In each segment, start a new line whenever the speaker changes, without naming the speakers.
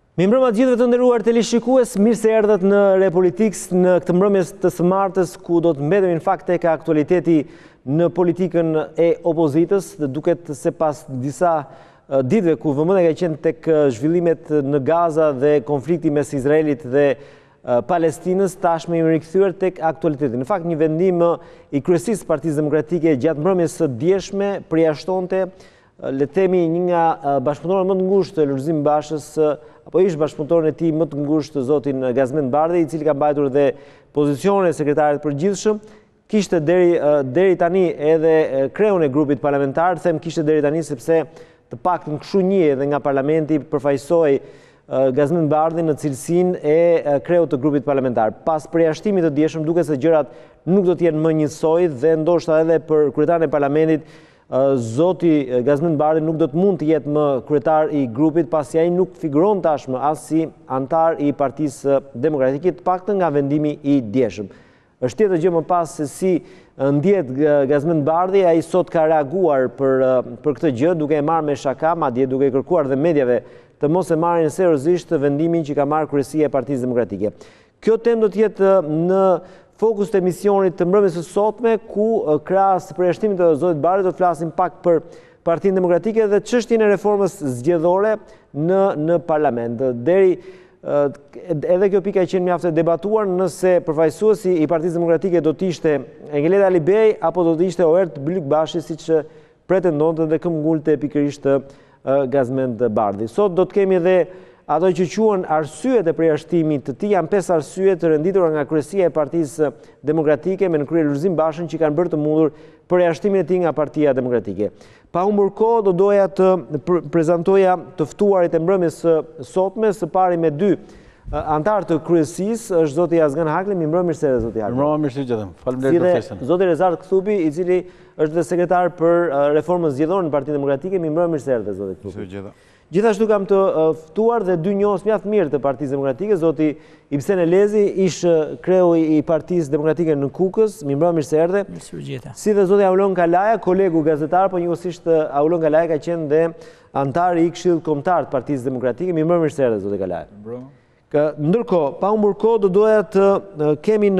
Mirëmbrëma të gjithëve të nderuar teleshikues, mirë se erdhët në Repolitiks në këtë mbrëmjes të së martës, ku do të mbetemi në fakt tek aktualiteti në politikën e opozitës, dhe duket se pas disa ditëve ku vëmendja ka qenë tek zhvillimet në Gaza dhe konflikti mes Izraelit dhe Palestinës, tashmë jemi rikthyer tek aktualiteti. Në fakt, një vendim i kryesisë së Partisë Demokratike gjatë mbrëmjes së djeshme përjashtonte, le të themi, një nga bashkëpunëtorët më të ngushtë të Lulzim Bashës, apo ish bashkëpunëtorin e tij më të ngushtë, zotin Gazmend Bardhi, i cili ka mbajtur dhe pozicionin e sekretarit përgjithshëm, kishte deri tani edhe kreun e grupit parlamentar, them kishte deri tani sepse të paktën kështu një edhe nga parlamenti përfaqësoi Gazmend Bardhi në cilësinë e kreut të grupit parlamentar. Pas përjashtimit të dieshëm, duket se gjërat nuk do të jenë më njësoj dhe ndoshta edhe për kryetarin e parlamentit, zoti Gazmend Bardhi nuk do të mund të jetë më kryetar i grupit, pasi ai nuk figuron tashmë as si antar i Partisë Demokratike, të paktën nga vendimi i dieshëm. Është tjetër gjë më pas se si ndjet Gazmend Bardhi, ai sot ka reaguar për këtë gjë, duke e marrë me shaka, madje duke kërkuar dhe mediave të mos e marrin seriozisht vendimin që ka marrë kryesia e Partisë Demokratike. Kjo temë do të jetë në fokus të emisionit të mbrëmjes së sotme, ku krahas përjashtimit të zotit Bardhi do të flasim pak për Partinë Demokratike dhe çështjen e reformës zgjedhore në parlament. Edhe kjo pika qenë mjaft e debatuar, nëse përfaqësuesi i Partisë Demokratike do të ishte Engeleda Alibej apo do të ishte Oert Blyk-Bashi, siç pretendonte dhe këmbgulte pikërisht Gazmend Bardhi. Sot do të kemi edhe ato që quhen arsyet e përjashtimit të tij. Janë 5 arsye të renditura nga kryesia e Partisë Demokratike me nënkrye Lulzim Bashën, që kanë bërë të mundur përjashtimin e tij nga Partia Demokratike. Pa humbur kohë, do doja të prezantoja të ftuarit e mbrëmjes së sotme, së pari me 2 antar të kryesisë, është zoti Azgan Hakli. Mirëmbrëma, mirë se erdhët, zoti Hakli.
Mirëmbrëma, mirë se jam. Faleminderit për festën.
Zoti Rezard Kthupi, i cili është dhe sekretar për reformën zgjedhore në Partinë Demokratike. Mirëmbrëma, mirë se erdhët, zoti Kthupi. Gjithashtu kam të ftuar dhe 2 njohës mjaft mirë të Partisë Demokratike, zoti Ibsen Elezi, ish kreu i Partisë Demokratike në Kukës. Mirëmbrëma, mirë se erdhe. Si dhe zoti Aulon Kalaja, kolegu gazetar, por njëkohësisht Aulon Kalaja ka qenë dhe antar i Këshillit Kombëtar të Partisë Demokratike. Mirëmbrëma, mirë se erdhe, zoti Kalaja. Ndërkohë, pa humbur kohë, do doja të kemi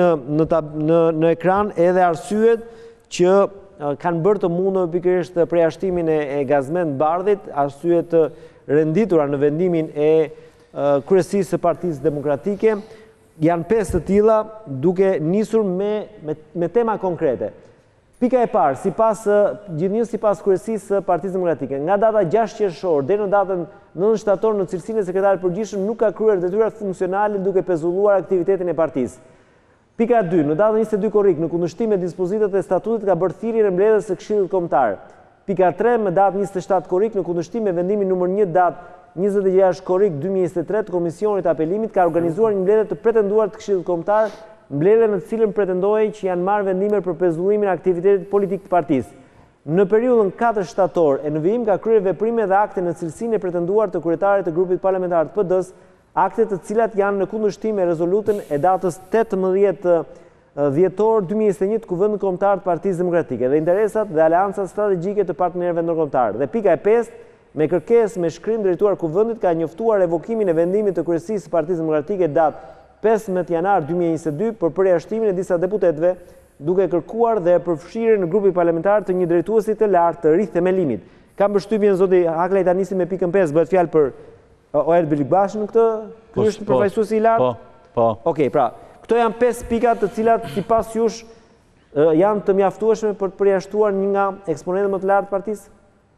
në ekran edhe arsyet që kanë bërë të mundur pikërisht përjashtimin e Gazmend Bardhit, arsyet të renditura në vendimin e kryesisë së Partisë Demokratike. Janë 5 të tilla, duke nisur me tema konkrete. Pika e parë, gjithnjë sipas kryesisë së Partisë Demokratike, nga data 6 qershor deri në datën 9 shtator në cilësinë e sekretarit përgjithshëm nuk ka kryer detyrat funksionale duke pezulluar aktivitetin e partisë. Pika 2, në datën 22 korrik, në kundërshtim me dispozitat e statutit, ka bërë thirrjen e mbledhjes së Këshillit Kombëtar. Pika 3, në datën 27 korrik, në kundërshtim me vendimin numër 1 datë 26 korrik 2023 të Komisionit të Apelimit, ka organizuar një mbledhje të pretenduar të Këshillit Kombëtar, mbledhje në të cilën pretendojnë që janë marrë vendime për pezullimin e aktivitetit politik të partisë. Në periudhën 4 shtator, e në vijim ka kryer veprime dhe akte në cilësinë e pretenduar të kryetarit të grupit parlamentar të PD-s, akte të cilat janë në kundërshtim me rezolutën e datës 18 dhjetor 2021 të Kuvendit Kombëtar të Partisë Demokratike dhe interesat dhe aleancat strategjike të partnerëve ndërkombëtar. Dhe pika e 5, me kërkesë me shkrim drejtuar Kuvendit, ka njoftuar revokimin e vendimit të kryesisë së Partisë Demokratike datë 15 janar 2022 për përjashtimin e disa deputetëve, duke kërkuar dhe përfshirjen në grupin parlamentar të një drejtuesi të lartë të rithemelimit. Kam përshtypjen zoti Hakli ta nisi me pikën 5, bëhet fjalë për Oert Blyk-Bashin në këtë? Ky është përfaqësuesi i lartë?
Po.
Okej, pra, këto janë 5 pikat të cilat sipas jush janë të mjaftueshme për të përjashtuar një nga eksponentët më të lartë të partisë?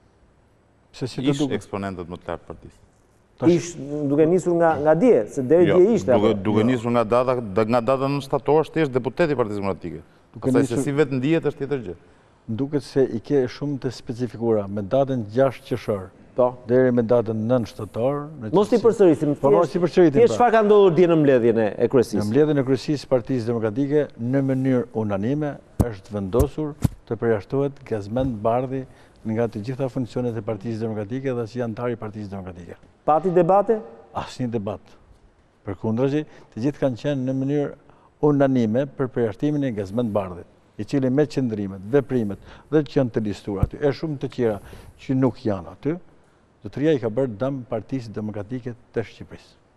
Ish eksponentët më të lartë të partisë.
Ish duke nisur nga dje, se deri dje ishte.
Duke nisur nga data 9 shtator, është deputet i Partisë Demokratike. Pastaj se si vetë ndihet është tjetër gjë.
Duket se i ke shumë të specifikura me datën 6 qershor.
Po.
Deri me datën 9 shtator.
Mos i përsërisim.
Po mos i përsëritim.
Çfarë ka ndodhur dje në mbledhjen e kryesisë?
Në mbledhjen e kryesisë së Partisë Demokratike në mënyrë unanime është vendosur të përjashtohet Gazmend Bardhi nga të gjitha funksionet e Partisë Demokratike dhe si antar i Partisë Demokratike.
Pati debate?
Asnjë debat. Përkundrazi, të gjithë kanë qenë në mënyrë unanime për përjashtimin e Gazmend Bardhit, i cili me qëndrimet, veprimet dhe që janë të listuar aty, e shumë të tjera që nuk janë aty, zotëria i ka bërë dëm Partisë Demokratike të Shqipërisë.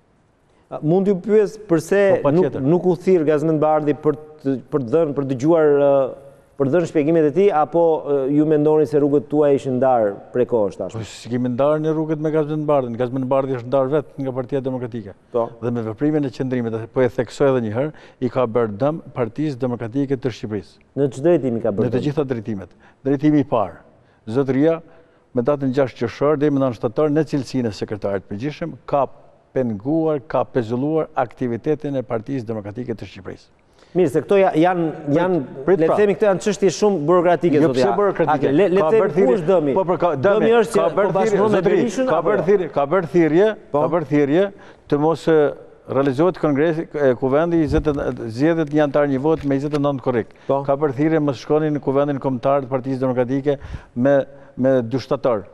Mund t'ju pyes përse nuk u thirr Gazmend Bardhi për dëgjuar për dhënë shpjegimet e tij, apo ju mendoni se rrugët tuaja ishin ndarë prej kohësh tashmë?
Po si kemi ndarë në rrugët me Gazmend Bardhin. Gazmend Bardhi është ndarë vetë nga Partia Demokratike. Dhe me veprimin e qëndrimit, po e theksoj edhe një herë, i ka bërë dëm Partisë Demokratike të Shqipërisë.
Në ç'do drejtim i ka bërë?
Në të gjitha drejtimet. Drejtimi i parë, zotëria me datën 6 qershor deri më 9 shtator në cilësinë e sekretarit përgjithshëm ka penguar, ka pezulluar aktivitetin e Partisë Demokratike të Shqipërisë.
Mirë, se këto janë, le të themi, këto janë çështje shumë burokratike,
jo pse burokratike.
Le të themi ku është dëmi? Dëmi është që po bashkëpunon me Berishën,
ka bërë thirrje të mos realizohet kongresi kuvendi zgjedhet një antar një vot me 29 korrik. Ka bërë thirrje mos shkonin në kuvendin kombëtar të Partisë Demokratike me 2 shtator.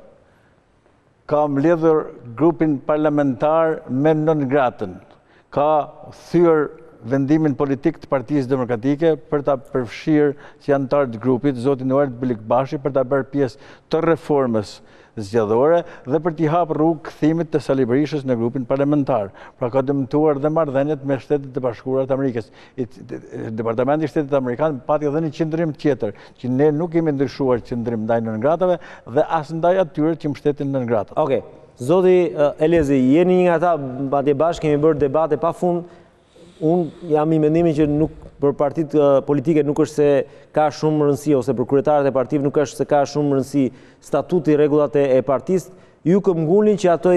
Ka mbledhur grupin parlamentar me non gratën. Ka thyer vendimin politik të Partisë Demokratike për ta përfshirë si antar të grupit zotin Eduard Bilikbashi për ta bërë pjesë të reformës zgjedhore dhe për t'i hapë rrugë kthimit të Sali Berishës në grupin parlamentar. Pra ka dëmtuar dhe marrëdhëniet me Shtetet e Bashkuara të Amerikës. Departamenti i Shtetit Amerikan pati edhe një qendrim tjetër, që ne nuk kemi ndryshuar qendrim ndaj nëngratave dhe as ndaj atyre që mbështetin nëngratat.
Okej. Zoti Elezi, jeni një nga ata, madje bashkë kemi bërë debate pafund. Unë jam i mendimit që për partitë politike nuk është se ka shumë rëndësi, ose për kryetarët e partive nuk është se ka shumë rëndësi statuti, rregullat e partisë. Ju këmbgulin që ato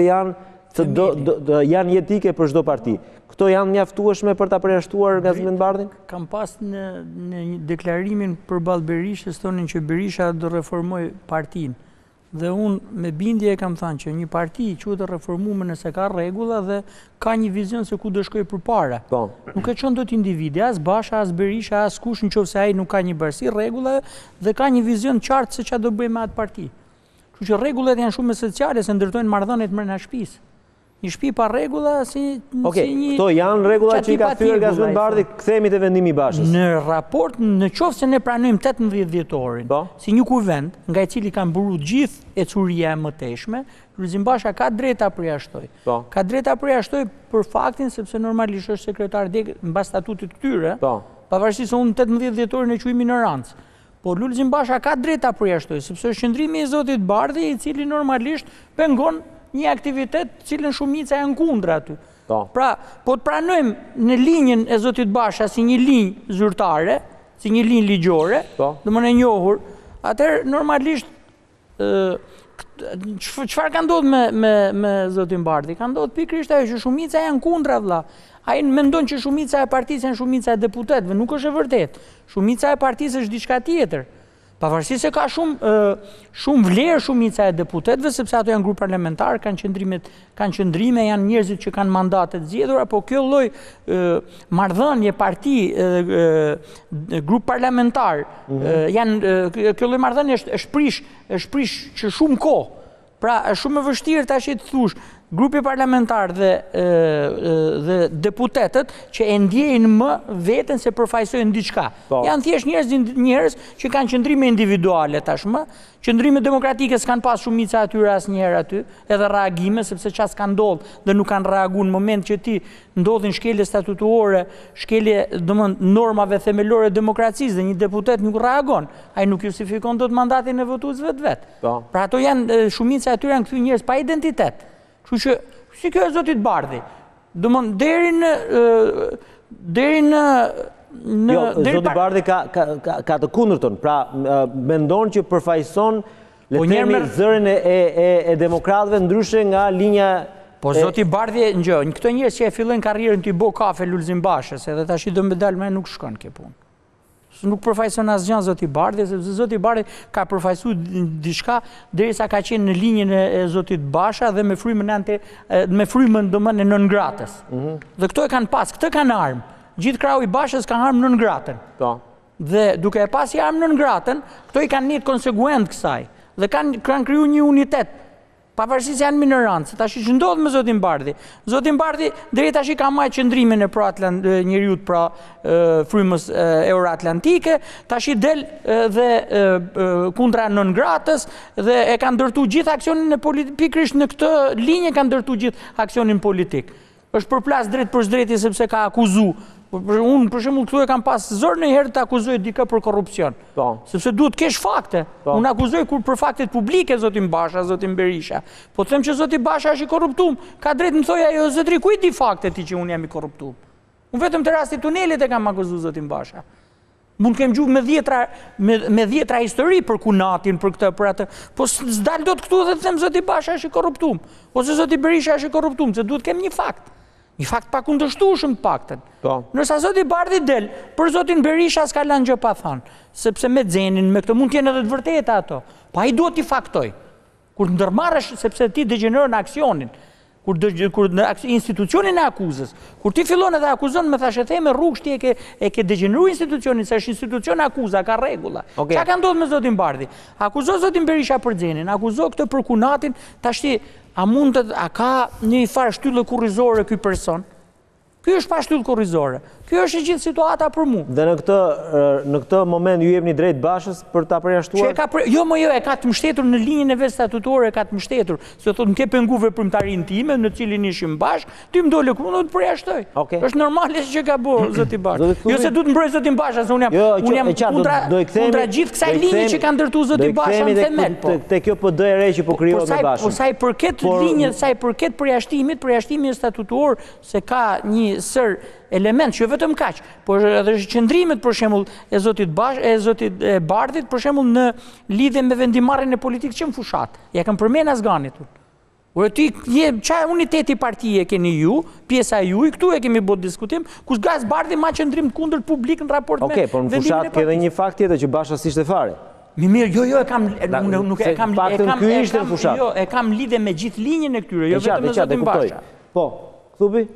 janë jetike për çdo parti. Këto janë mjaftueshme për ta përjashtuar Gazmend Bardhin?
Kam pas në deklarimin përballë Berishës thonin që Berisha do reformoj partinë. Dhe unë me bindje e kam thënë që një parti quhet e reformuar nëse ka rregulla dhe ka një vizion se ku do shkojë përpara. Nuk e çon dot individi, as Basha, as Berisha, as kush nëse ai nuk ka një bërësi rregullave dhe ka një vizion qartë se çfarë do bëjmë me atë parti. Kështu që rregullat janë shumë esenciale se ndërtojnë marrëdhëniet brenda shtëpisë. Një shtëpi pa rregulla si një...
Këto janë rregulla që i ka thyer Gazmend Bardhi, kthehemi te vendimi i Bashës.
Në raport, në qoftë se ne pranojmë 18 dhjetorin, si një kuvend, nga i cili kanë buru gjithë ecuria e mëtejshme, Lulzim Basha ka drejta përjashtoj. Ka drejta përjashtoj për faktin sepse normalisht është sekretar deg mbas statutit të tyre, pavarësisht se unë 18 dhjetorin e quaj minorancë. Por Lulzim Basha ka drejta përjashtoj, sepse është qëndrimi i zotit Bardhi, i cili normalisht pengon një aktivitet cilën shumica e kundër aty. Pra, po të pranojmë në linjën e zotit Basha si një linjë zyrtare, si një linjë ligjore, domethënë e njohur, atëherë normalisht çfarë ka ndodhur me zotin Bardhi? Ka ndodhur pikërisht ajo që shumica janë kundra vëlla. Ai mendon që shumica e partisë janë shumica e deputetëve, nuk është e vërtetë. Shumica e partisë është diçka tjetër. Pavarësisht se ka shumë vlerë shumica e deputetëve, sepse ato janë grup parlamentar, kanë qëndrime, janë njerëzit që kanë mandate të zgjedhura, po kjo lloj marrëdhënie parti, grup parlamentar, kjo lloj marrëdhënie është prish që shumë kohë. Pra, është shumë e vështirë tash të thush grupi parlamentar dhe deputetët që e ndjejnë më veten se përfaqësojnë diçka. Janë thjesht njerëz që kanë qëndrime individuale tashmë, qëndrime demokratike s'kan pas shumica atyre asnjëherë aty, edhe reagime sepse çfarë s'ka ndodhur dhe nuk kanë reaguar në moment që ti ndodhin shkelje statutorë, shkelje domethënë normave themelore të demokracisë dhe një deputet nuk reagon, ai nuk justifikon dot mandatin e votuesve vet. Pra ato janë shumica atyre janë kthy njerëz pa identitet. Kështu që, si kjo e zotit Bardhi, deri në...
Jo, zoti Bardhi ka të kundërtën, pra mendon që përfaqëson le të themi zërin e demokratëve ndryshe nga linja...
Po zoti Bardhi, këto njerëz që e fillojnë karrierën t'i bo kafe Lulzim Bashës, edhe tash do me dalë nuk shkon kjo punë. Nuk përfaqëson asgjë zoti Bardhi, sepse zoti Bardhi ka përfaqësuar diçka derisa ka qenë në linjën e zotit Basha dhe me frymën domethënë e nëngratës. Dhe këto e kanë pas, këtë kanë armë. Gjithë krahu i Bashës ka armë nëngratën. Dhe duke e pasi armë nëngratën, këto i kanë një konsekuent kësaj dhe kanë krijuar një unitet. Pavarësisht se janë minorancë, tash që ndodh me zotin Bardhi. Zotin Bardhi deri tash ka marrë qëndrimin e njeriut pra frymës euroatlantike, tash i del dhe kundra nëngratës dhe e kanë ndërtuar gjithë aksionin e politikë, pikërisht në këtë linjë kanë ndërtuar gjithë aksionin politik. është përplas drejt për drejti sepse ka akuzu. Unë, për shembull, këtu e kam pas zor në herë të akuzoj dikë për korrupsion. Sepse duhet kesh fakte. Unë akuzoj kur për faktet publike zotin Basha, zotin Berisha. Po të them që zoti Basha është i korruptum, ka drejt më thoja ajo zotri, ku i di faktet ti që unë jam i korruptum? Unë vetëm të rasti tunelit e kam akuzu zotin Basha. Mund kem gjuhë me dhjetra histori për kunatin, për këtë, për atë. Po s'dal dot këtu dhe të them zoti Basha është i korruptum, ose zoti Berisha është i korruptum, se duhet kem një fakt. Një fakt pa kundërshtueshëm të paktën. Nërsa zoti Bardhi del, për zotin Berisha s'ka lënë gjë pa thënë, sepse me Xhenin, me këtë mund të jenë edhe të vërteta ato. Po ai duhet t'i faktoj. Kur ndërmarrësh, sepse ti degeneron në aksionin, kur në institucionin e akuzës, kur ti fillon edhe akuzon, me thashë theme rrugë e ke degeneru institucionin, se është institucion akuza, ka rregulla. Qa ka ndodhur me zotin Bardhi? Akuzo zotin Berisha për Xhenin, akuzo këtë për kunatin, tashti a ka një farë shtyllë kurrizore ky person? Ky është pa shtyllë kurrizore. Ky është gjithë situata për mu.
Dhe në këtë moment ju jepni drejt Bashës për ta përjashtuar?
Jo, e ka të mbështetur në linjën e vet statutore, e ka të mbështetur. Se thotë më ke pengu veprimtarinë time, në cilin ishim bashkë, ty më dole ku do të përjashtoj. Është normale që ka bërë zoti Basha. Jo se duhet mbroj zotin Basha, se unë jam kundra gjithë kësaj linje që ka ndërtuar zoti Basha në themel.
Te kjo PD e re që po krijohet me Bashën.
Po sa i përket linjës, sa i përket përjashtimi statutor, se ka një sër element që jo vetëm kaq, por edhe qëndrimet për shembull e zotit Bardhit për shembull në lidhje me vendimarrjen e politikës që në fushat. Ja kam përmend asganit. Ore ti çfarë uniteti partie keni ju, pjesa juaj, këtu e kemi bërë diskutim, ku zgas Bardhi ma qëndrim kundër publik në raport me
vendimin e partisë. Okej, por në fushat ka edhe një fakt tjetër që Basha s'ishte fare.
Mirë, jo, e kam lidhje me gjithë linjën e këtyre, jo vetëm me zotin Basha.
Po, Thubi?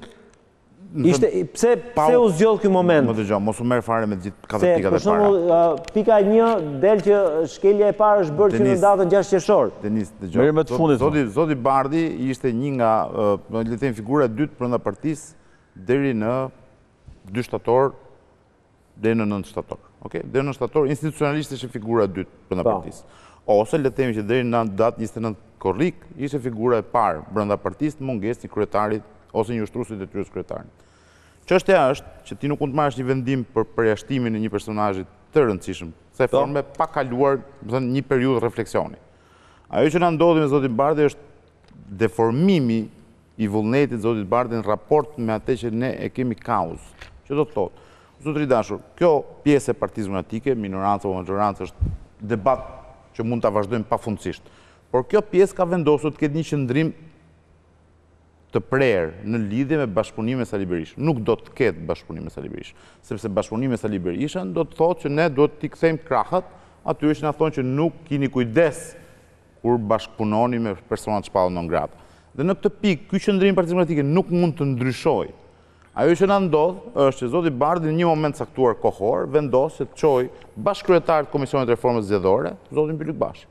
Pse u zgjodh ky moment?
Më dëgjoj, mos u merr fare me gjithë katërpikat e para.
Për shembull, pika 1 del që shkelja e parë është bërë që në datën 6 qershor.
Denis, dëgjoj. Zoti Bardhi ishte një nga, le të them, figura e dytë brenda partisë deri në 2 shtator, deri në 9 shtator. Okej, deri në 9 shtator institucionalisht ishte figura e dytë brenda partisë. Ose le të themi që deri në datë 29 korrik ishte figura e parë brenda partisë, mungesë i kryetarit ose një ushtruesi i detyrës kryetarit. Çështja është që ti nuk mund të marrësh një vendim për përjashtimin e një personazhi të rëndësishëm, se forme pa kaluar, do të thënë, një periudhë refleksioni. Ajo që na ndodhi me zotin Bardhi është deformimi i vullnetit zotit Bardhi në raport me atë që ne e kemi kauzë. Që do të thotë, zotëri dashur, kjo pjesë e Partisë Demokratike, minoranca apo maxhoranca, është debat që mund ta vazhdojmë pafundësisht. Por kjo pjesë ka vendosur të ketë një qëndrim të prerë në lidhje me bashkëpunimin me Sali Berishën. Nuk do të ketë bashkëpunim me Sali Berishën, sepse bashkëpunimi me Sali Berishën do të thotë që ne do t'i kthejmë krahët atyre që na thonë që nuk keni kujdes kur bashkëpunoni me persona të shpallur non grata. Dhe në këtë pikë, ky qëndrim i Partisë Demokratike nuk mund të ndryshojë. Ajo që na ndodh është që zoti Bardhi në një moment caktuar kohor vendos se të çojë bashkëkryetar të Komisionit të Reformës Zgjedhore, zotin Bylik Bashi.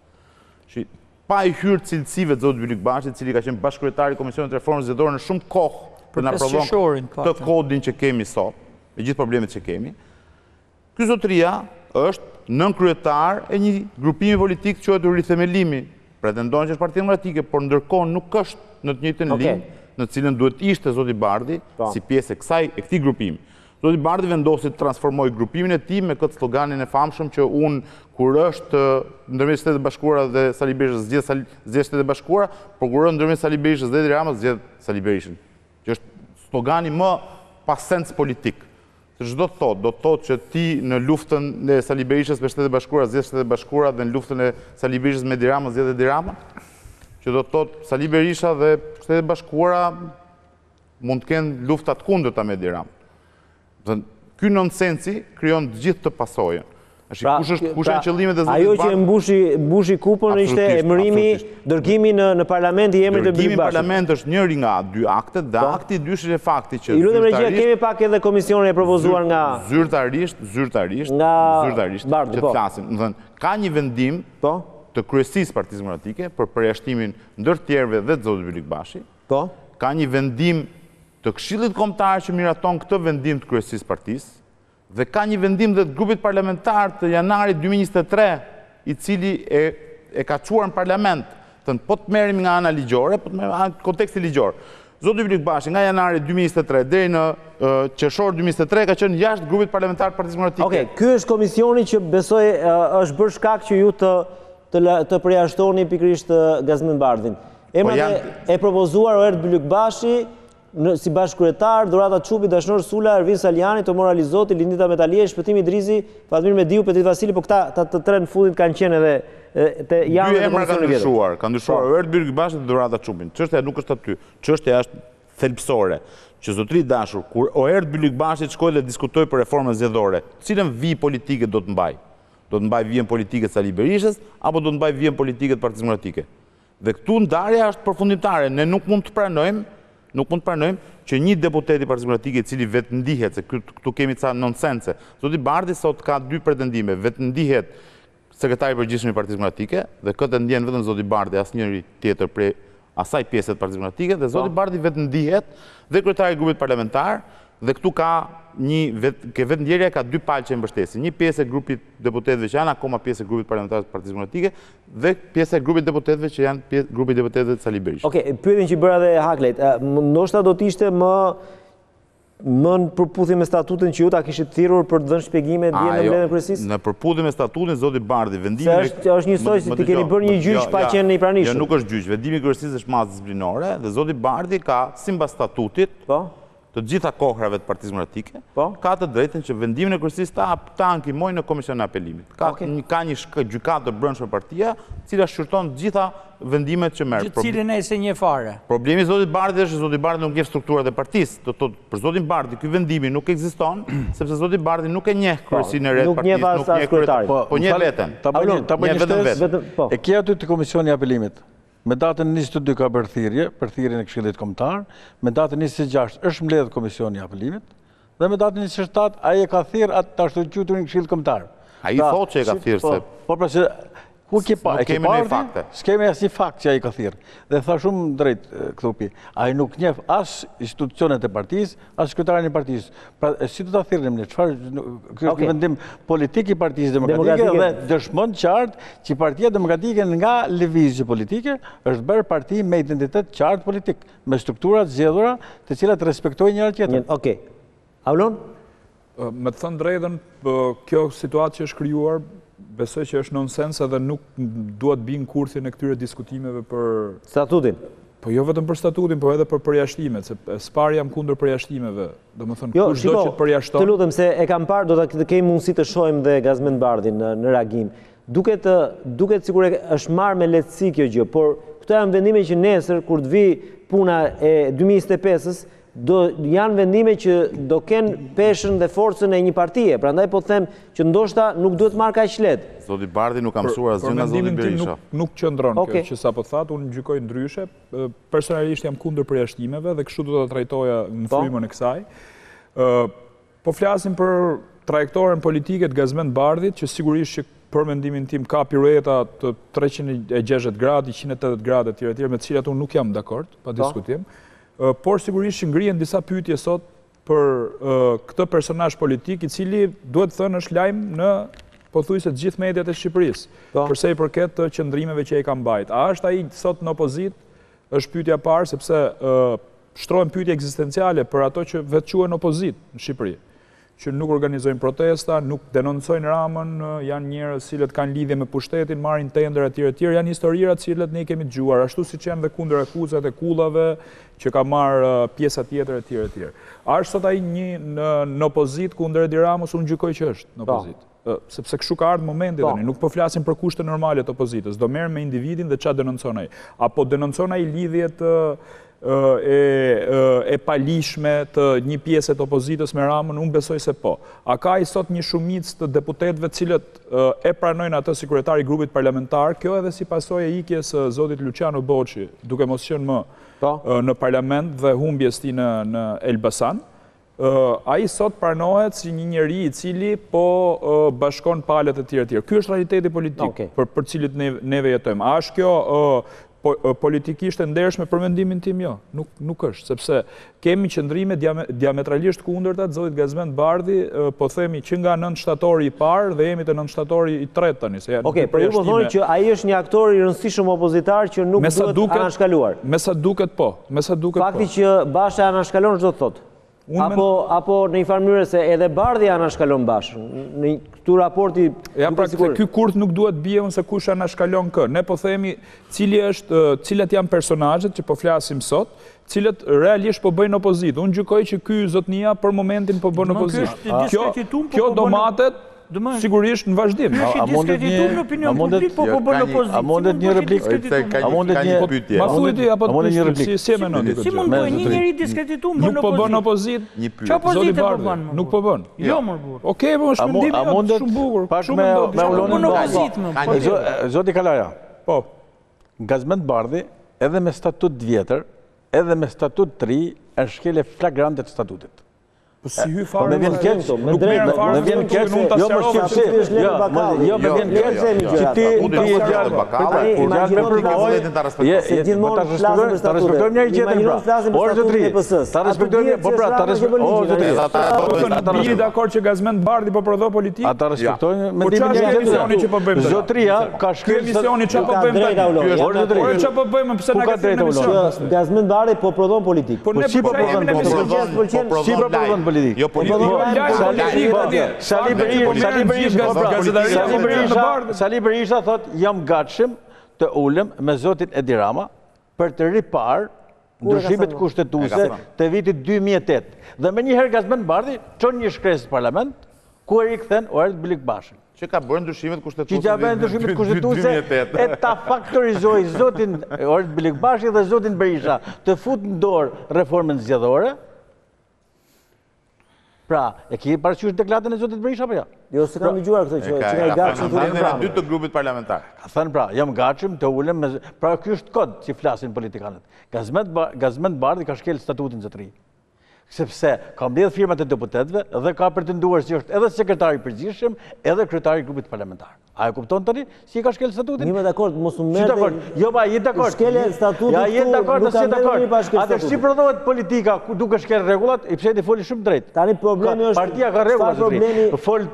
Pa i hyrë cilësive të zotit Bylik Bashi, i cili ka qenë bashkëkryetari i Komisionit të Reformës Zgjedhore në shumë kohë për na prodhon të kodin që kemi sot, me gjithë problemet që kemi. Ky zotëria është nënkryetar e një grupimi politik që quhet Rithemelimi. Pretendon që është Partia Demokratike, por ndërkohë nuk është në të njëjtën linjë në cilën duhet ishte zoti Bardhi si pjesë e këtij grupimi. Zoti Bardhi vendosi të transformoj grupimin e tij me këtë sloganin e famshëm që unë kur është ndërmjet Shtetit Bashkuara dhe Sali Berishës zgjedh Shtetet Bashkuara, por kur është ndërmjet Sali Berishës dhe Edi Ramës zgjedh Sali Berishën. Që është slogani më pa sens politik. Se çdo të thotë, do të thotë që ti në luftën e Sali Berishës me Shtetet Bashkuara zgjedh Shtetet Bashkuara dhe në luftën e Sali Berishës me Edi Ramës zgjedh Edi Ramën. Që do të thotë Sali Berisha dhe Shtetet Bashkuara mund të kenë lufta të kundërta me Edi Ramën. Ky nonsensi krijon të gjithë të pasojën. Kush janë qëllimet e zotit Bardhi?
Ajo që mbushi kupën ishte emërimi, dërgimi në parlament i emrit të Bylik Bashit.
Dërgimi në parlament është njëri nga 2 aktet, dhe akti i dyshit e fakti që
i lutem regjia, kemi pak edhe komisionin e propozuar nga
zyrtarisht që të flasim. Ka një vendim të kryesisë Partisë Demokratike për përjashtimin ndër tjerëve dhe të zotit Bylik Bashi. Ka një vendim të Këshillit Kombëtar që miraton këtë vendim të kryesisë partisë, dhe ka një vendim dhe të grupit parlamentar të janarit 2023, i cili e ka çuar në parlament, po të merrem nga ana ligjore, po të merrem nga konteksti ligjor. Zoti Ylik Bashi nga janari 2023 deri në qershor 2023 ka qenë jashtë grupit parlamentar të Partisë Demokratike.
Okej, ky është komisioni që besoj është bërë shkak që ju të përjashtoni pikërisht Gazmend Bardhin. Emrat e propozuar Oert Bylykbashi si bashkëkryetar, Dorata Çupi, Dashnor Sula, Ervin Saliani, Tomor Alizoti, Lindita Metalie, Shpëtimi Idrizi, Fatmir Mediu, Petit Vasili, po këta të tre në fundit kanë qenë edhe te janë
dy emra kanë ndryshuar Oert Bylykbashi dhe Dorata Çupin. Çështja nuk është aty. Çështja është thelbësore që zotëri dashur, kur Oert Bylykbashi shkoi dhe diskutoi për reformën zgjedhore, cilën vijë politike do të mbaj? Do të mbaj vijën politike të Sali Berishës apo do të mbaj vijën politike të Partisë Demokratike? Dhe këtu ndarja është përfundimtare. Ne nuk mund të pranojmë që një deputet i Partisë Demokratike i cili vetë ndihet, se këtu kemi ca nonsense. Zoti Bardhi sot ka dy pretendime, vetë ndihet sekretari i përgjithshëm i Partisë Demokratike dhe këtë ndjen vetëm zoti Bardhi, asnjëri tjetër prej asaj pjese të Partisë Demokratike, dhe zoti Bardhi vetë ndihet dhe kryetari i grupit parlamentar, dhe këtu ka vetë ndjerja ka dy palë që e mbështesin. Një pjesë e grupit deputetëve që janë akoma pjesë e grupit parlamentar të Partisë Demokratike dhe pjesë e grupit deputetëve që janë grupit deputetëve të Sali Berisha.
Okej, pyetjen që bëra dhe Haklejt, ndoshta do të ishte më në përputhje me statutën që ju ta kishit thirrur për të dhënë shpjegime dje në mbledhjen kryesisë?
Në përputhje me statutin, zoti Bardhi, vendimi
është njësoj si ti keni bërë një gjyq pa qenë i pranishëm.
Jo, nuk është gjyq, vendimi i kryesisë është masë disiplinore dhe zoti Bardhi ka sipas statutit të gjitha kohrave të Partisë Demokratike, ka të drejtën që vendimin e kryesisë ta ankimojë në Komisionin e Apelimit. Ka një gjykatë të brendshme partia, cila shqyrton gjitha vendimet që merr.
Gjithë cilën e se një fare.
Problemi i zotit Bardhi është që zoti Bardhi nuk njeh strukturat e partisë. Do të thotë për zotin Bardhi ky vendimi nuk ekziston, sepse zoti Bardhi nuk e njeh kryesinë e re të partisë, nuk njeh kryetarin. Po njeh veten.
Ta bëj vetëm. E ke aty te Komisioni i Apelimit. Me datën 22 ka bërë thirrje për thirrjen e Këshillit Kombëtar, me datën 26 është mbledhur Komisioni i Apelimit dhe me datën 27 ai e ka thirrë atë ashtu quturin Këshill Kombëtar.
Ai thotë që e ka thirrë se
po pra se ku ke pa,
kemi ne fakte.
S'kemi asnjë fakt që ai ka thirrë. Dhe tha shumë drejt Kthupi, ai nuk njeh as institucionet e partisë, as kryetarin e partisë. Pra si do ta thirrnim ne? Çfarë ky është vendim politik i Partisë Demokratike dhe dëshmon qartë që Partia Demokratike nga lëvizje politike është bërë parti me identitet qartë politik, me struktura të zgjedhura, të cilat respektojnë njëra tjetrën.
Okej. Aulon?
Me të thënë drejtën, kjo situatë që është krijuar besoj që është nonsens edhe nuk duhet binë kurthin e këtyre diskutimeve për
statutin.
Po jo vetëm për statutin, po edhe për përjashtimet, se s'par jam kundër përjashtimeve. Domethënë kush do që të përjashton.
Të lutem se e kam parë, do të kemi mundësi të shohim dhe Gazmend Bardhin në reagim. Duket sikur është marrë me lehtësi kjo gjë, por këto janë vendime që nesër kur të vi puna e 2025-s janë vendime që do kenë peshën dhe forcën e një partie. Prandaj po them që ndoshta nuk duhet marrë kaq lehtë.
Zoti Bardhi nuk ka mësuar asgjë nga zoti Berisha.
Nuk qëndron kjo që sapo thatë, unë gjykoj ndryshe. Personalisht jam kundër përjashtimeve dhe kështu do ta trajtoja në frymën e kësaj. Po flasim për trajektoren politike të Gazmend Bardhit, që sigurisht që për mendimin tim ka pirueta të 360 gradë, 180 gradë etj. Me të cilat unë nuk jam dakord, pa diskutim. Por sigurisht që ngrihen disa pyetje sot për këtë personazh politik i cili duhet thënë është lajm në pothuajse të gjithë mediat e Shqipërisë, përsa i përket të qëndrimeve që ai ka mbajt. A është ai sot në opozitë? Është pyetja e parë, sepse shtrohen pyetje ekzistenciale për ato që vetë quhen opozitë në Shqipëri, që nuk organizojnë protesta, nuk denoncojnë Ramën, janë njerëz cilët kanë lidhje me pushtetin, marrin tender etj. Janë historira të cilët ne kemi dëgjuar, ashtu siç janë dhe kundër akuzat e kullave që ka marrë pjesa tjetër etj. A është sot ai në opozitë kundër Edi Ramës? Unë gjykoj që është në opozitë. Sepse kështu ka ardhur momenti tani, nuk po flasim për kushte normale të opozitës, do merrem me individin dhe çfarë denoncon ai. Apo denoncon ai lidhjet e palishme të një pjesë të opozitës me Ramën? Unë besoj se po. A ka i sot një shumicë të deputetëve cilët e pranojnë atë si kryetari i grupit parlamentar, kjo edhe si pasojë e ikjes së zotit Luciano Boçi, duke mos qenë më në parlament dhe humbjes tij në Elbasan. Ai sot pranohet si një njeri i cili po bashkon palët e tjera. Ky është realiteti politik për cilit neve jetojmë. A është kjo politikisht e ndershme për mendimin tim jo, nuk është, sepse kemi qëndrime diametralisht kundërta të zotit Gazmend Bardhi, po themi që nga 9 shtatori i parë dhe jemi të 9 shtatori i tretë tani.
Okej, por ju po thoni që ai është një aktor i rëndësishëm opozitar që nuk duhet anashkaluar.
Me sa duket po,
Fakti që Basha anashkalon çdo të thotë. Apo në një farë mënyrë se edhe Bardhi anashkalon Bashën. Në këtu raporti
ja pra ky kurth nuk duhet bie se kush anashkalon kë. Ne po themi cilat janë personazhet që po flasim sot, cilët realisht po bëjnë opozitë. Unë gjykoj që ky zotnia për momentin po bën opozitë. Kjo do matet sigurisht në vazhdim.
Ky është diskredituar në opinion publik, po bën opozitë.
A mundet një replikë? A mundet një pyetje?
Ma thuaj ti apo si e menon?
Si mund bëj një njeri diskredituar bën opozitë?
Nuk po bën opozitë.
Çfarë opozitë po bën?
Nuk po bën.
Jo më burr.
Okej, po është mendim shumë bukur.
Shumë me Zoti Kalaja.
Po.
Gazmend Bardhi edhe me statut vjetër, edhe me statut të ri, është shkelje flagrante të statutit.
Po si hy fare?
Me vjen keq,
nuk merr fare.
me vjen keq, jo më shqipsi, jo me vjen keq që ti je djalë bakallë, kur janë me përvojë, se gjithmonë ta respektojmë njëri tjetrin pra. Orë zotri, ta respektojmë, po pra, ta respektojmë. O zotri,
jeni dakord që Gazmend Bardhi po prodho politikë?
Ata respektojnë mendimin e
emisioni që po bëjmë.
Zotria ka shkel
emisioni çfarë po bëjmë tani? Orë çfarë po bëjmë pse na ka thënë emision?
Gazmend Bardhi po prodhon politikë.
Po ne po
prodhon politikë.
Jo
Sali Berisha thot jam gatshëm të ulem me zotin Edi Rama për të riparë ndryshimet kushtetuese të vitit 2008. Dhe me njëherë Gazmend Bardhi çon një shkresë në parlament ku e rikthen Oert Bilik Bashën.
Që ka bërë ndryshimet kushtetuese.
Që ka bërë ndryshimet kushtetuese e ta faktorizoi zotin Oert Bilik Bashi dhe zotin Berisha të fut në dorë reformën zgjedhore. Pra, e ki parasysh deklaratën e zotit Berisha apo jo?
Jo, se kam dëgjuar këtë që ai gatshëm të
ulem dy të grupit parlamentar.
Ka thënë pra, jam gatshëm të ulem me pra ky është kod që flasin politikanët. Gazmend Bardhi ka shkel statutin zotëri. Sepse ka mbledh firmat e deputetëve dhe ka pretenduar si është edhe sekretari i përgjithshëm, edhe kryetari i grupit parlamentar. A e kupton tani si ka shkel statutin?
Jemi dakord, mos u merr.
Jo, pa, je dakord.
Shkelja e statutit.
Ja, je dakord, si dakord. Atë si prodhohet politika duke shkel rregullat, i pse ti foli shumë drejt.
Tani problemi është
partia ka rregulla.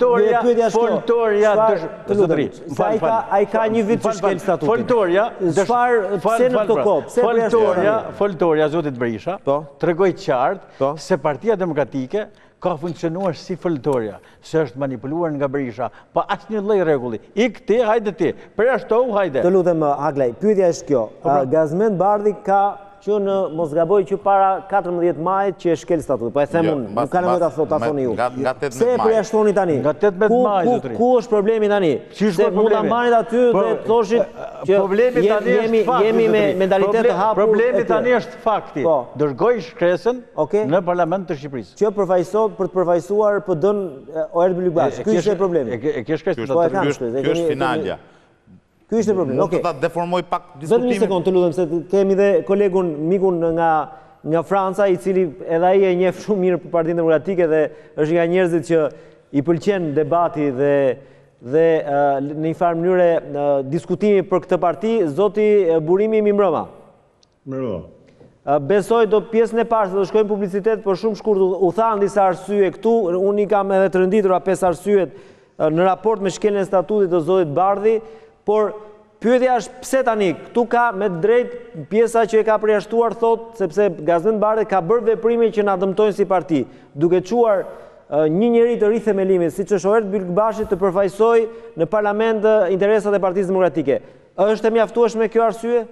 Foltoria zotëri.
Ai ka një vit që shkel statutin.
Foltoria,
çfarë pse në këtë kohë?
Foltoria zotit Berisha tregoi qartë se Partia Demokratike ka funksionuar si foltoria, se është manipuluar nga Berisha, pa asnjë lloj rregulli. Ik ti, hajde ti, përjashtohu, hajde.
Të lutem, Aglaj, pyetja është kjo. Gazmend Bardhi ka që në mos gaboj që para 14 majit që e shkel statutin. Po e them unë, nuk ka nevojë ta thoni ju. Pse e përjashtoni tani?
Nga 18 maj, zotëri.
Ku është problemi tani? Se mund ta marrin aty dhe thoshit që jemi me mentalitet të hapur.
Problemi tani është fakti. Dërgoi shkresën në Parlament të Shqipërisë.
Që përfaqësohet për të përfaqësuar PD-n Oert Bilik Bashi. Ky është problemi.
E ke shkresën.
Ky është finalja.
Ky është problemi.
Okej. Do ta deformoj pak diskutimin.
Vetëm një sekond, të lutem, se kemi dhe kolegun, mikun nga Franca, i cili edhe ai e njeh shumë mirë për Partinë Demokratike dhe është nga njerëzit që i pëlqen debati dhe në një farë mënyrë diskutimi për këtë parti, zoti Burimi Mimroma.
Mimroma.
Besoj do pjesën e parë se do shkojmë publicitet, por shumë shkurt u thanë disa arsye këtu, unë i kam edhe të rënditura 5 arsyet në raport me shkeljen e statutit të zotit Bardhi. Por pyetja është pse tani, këtu ka me drejt pjesa që e ka përjashtuar thot, sepse Gazmend Bardhi ka bërë veprime që na dëmtojnë si parti, duke çuar një njeri të rithemelimit, siç është Oert Bilik Bashi, të përfaqësoj në parlament interesat e Partisë Demokratike. Është e mjaftueshme kjo arsye?